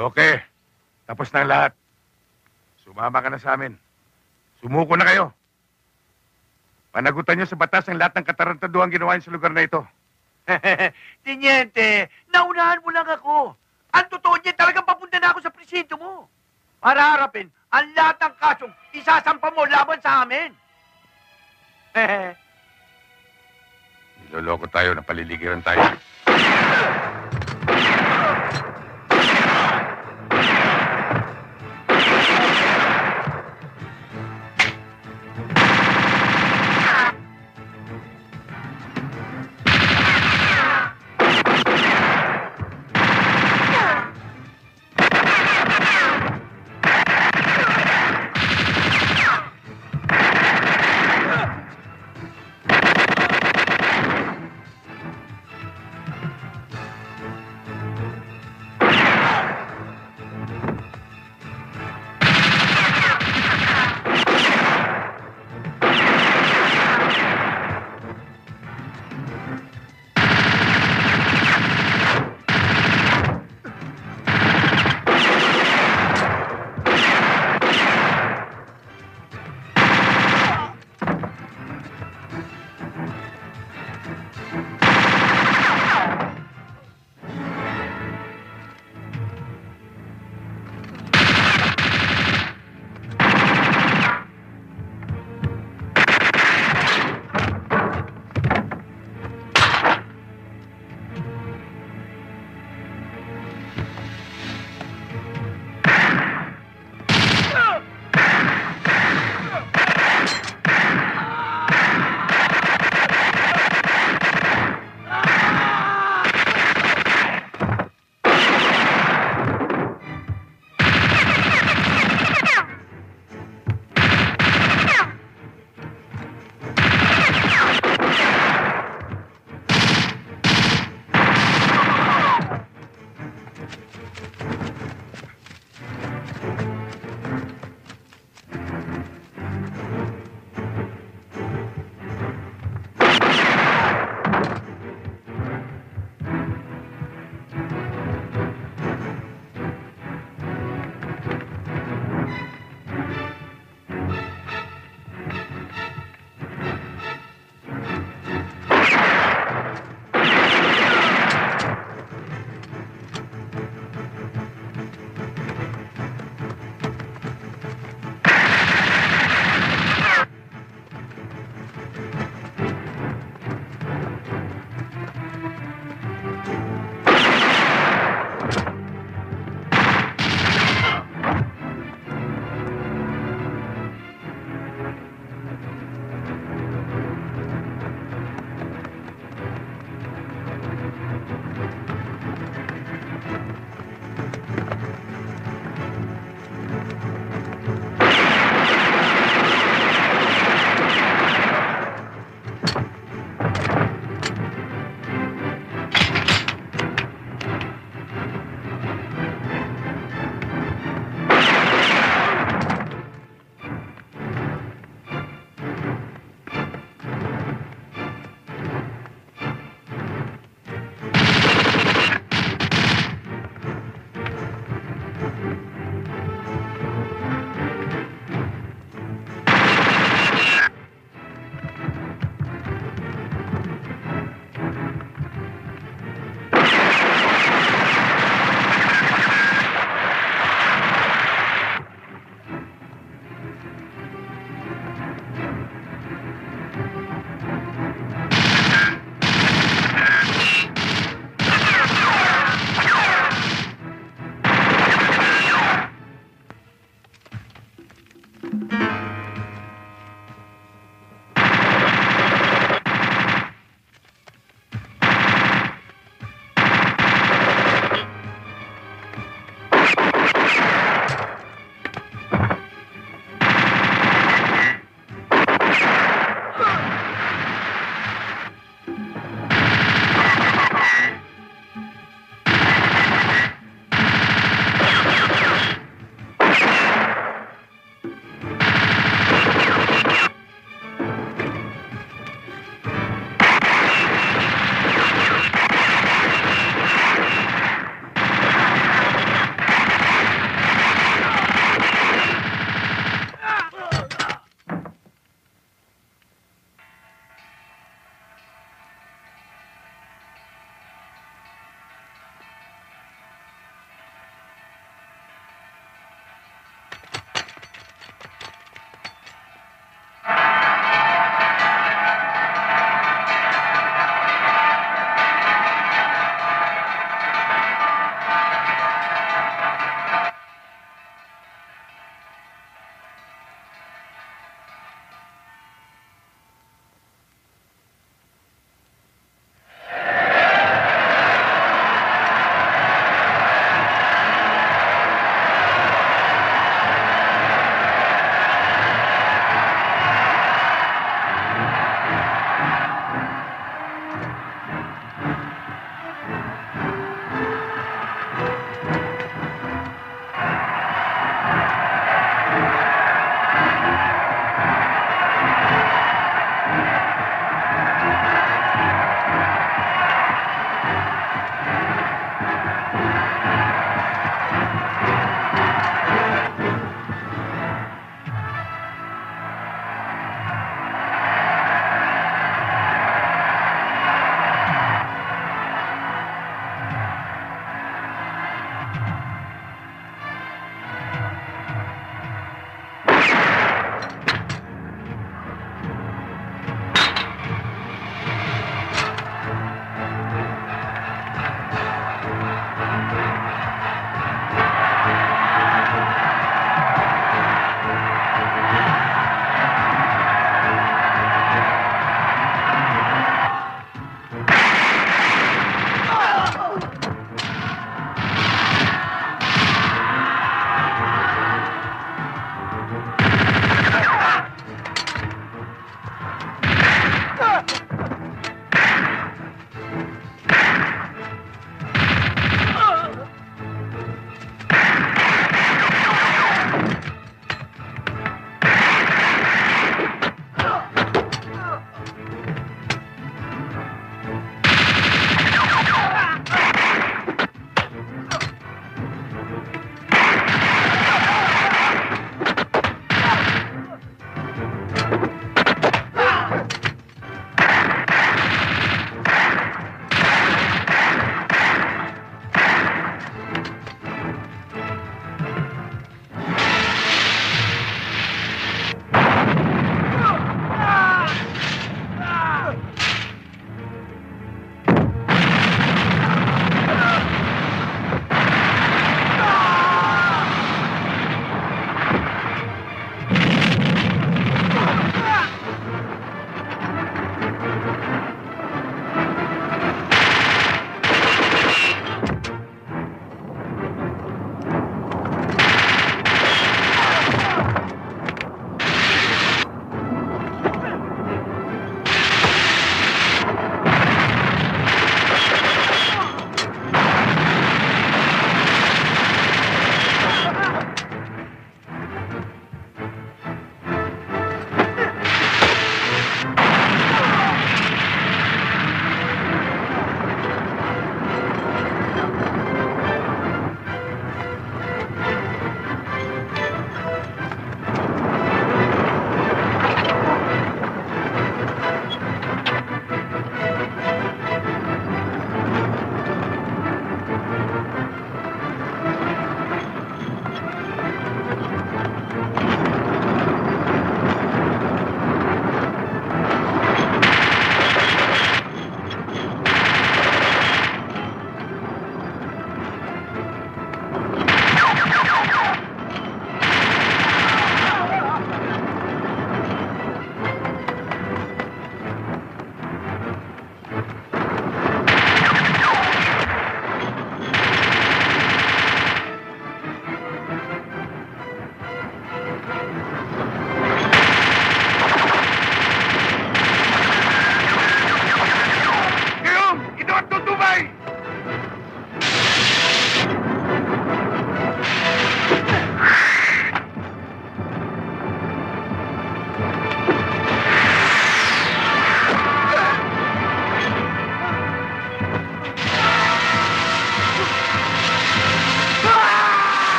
Roque, tapos na ang lahat. Sumama ka na sa amin. Sumuko na kayo. Panagutan niyo sa batas ang lahat ng katarantaduhan ginawa niyo sa lugar na ito. Tiniente, naunahan mo lang ako. Ang totoo niya, talagang papunta na ako sa presinto mo. Para harapin ang lahat ng kasong isasampa mo laban sa amin. Niloloko tayo, napaliligiran tayo.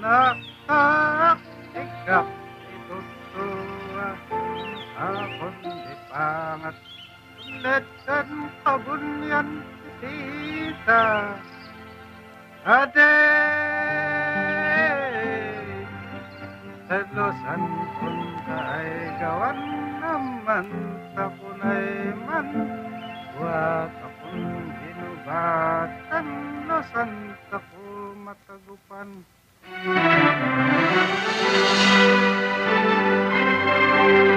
anak Ikaw itutuwa Akon di pangat Ulit dan kabunyan Tita Ade Tadlosan pun ay gawan naman Takunay man Huwag akong ginubatan Losan tako matagupan Thank you.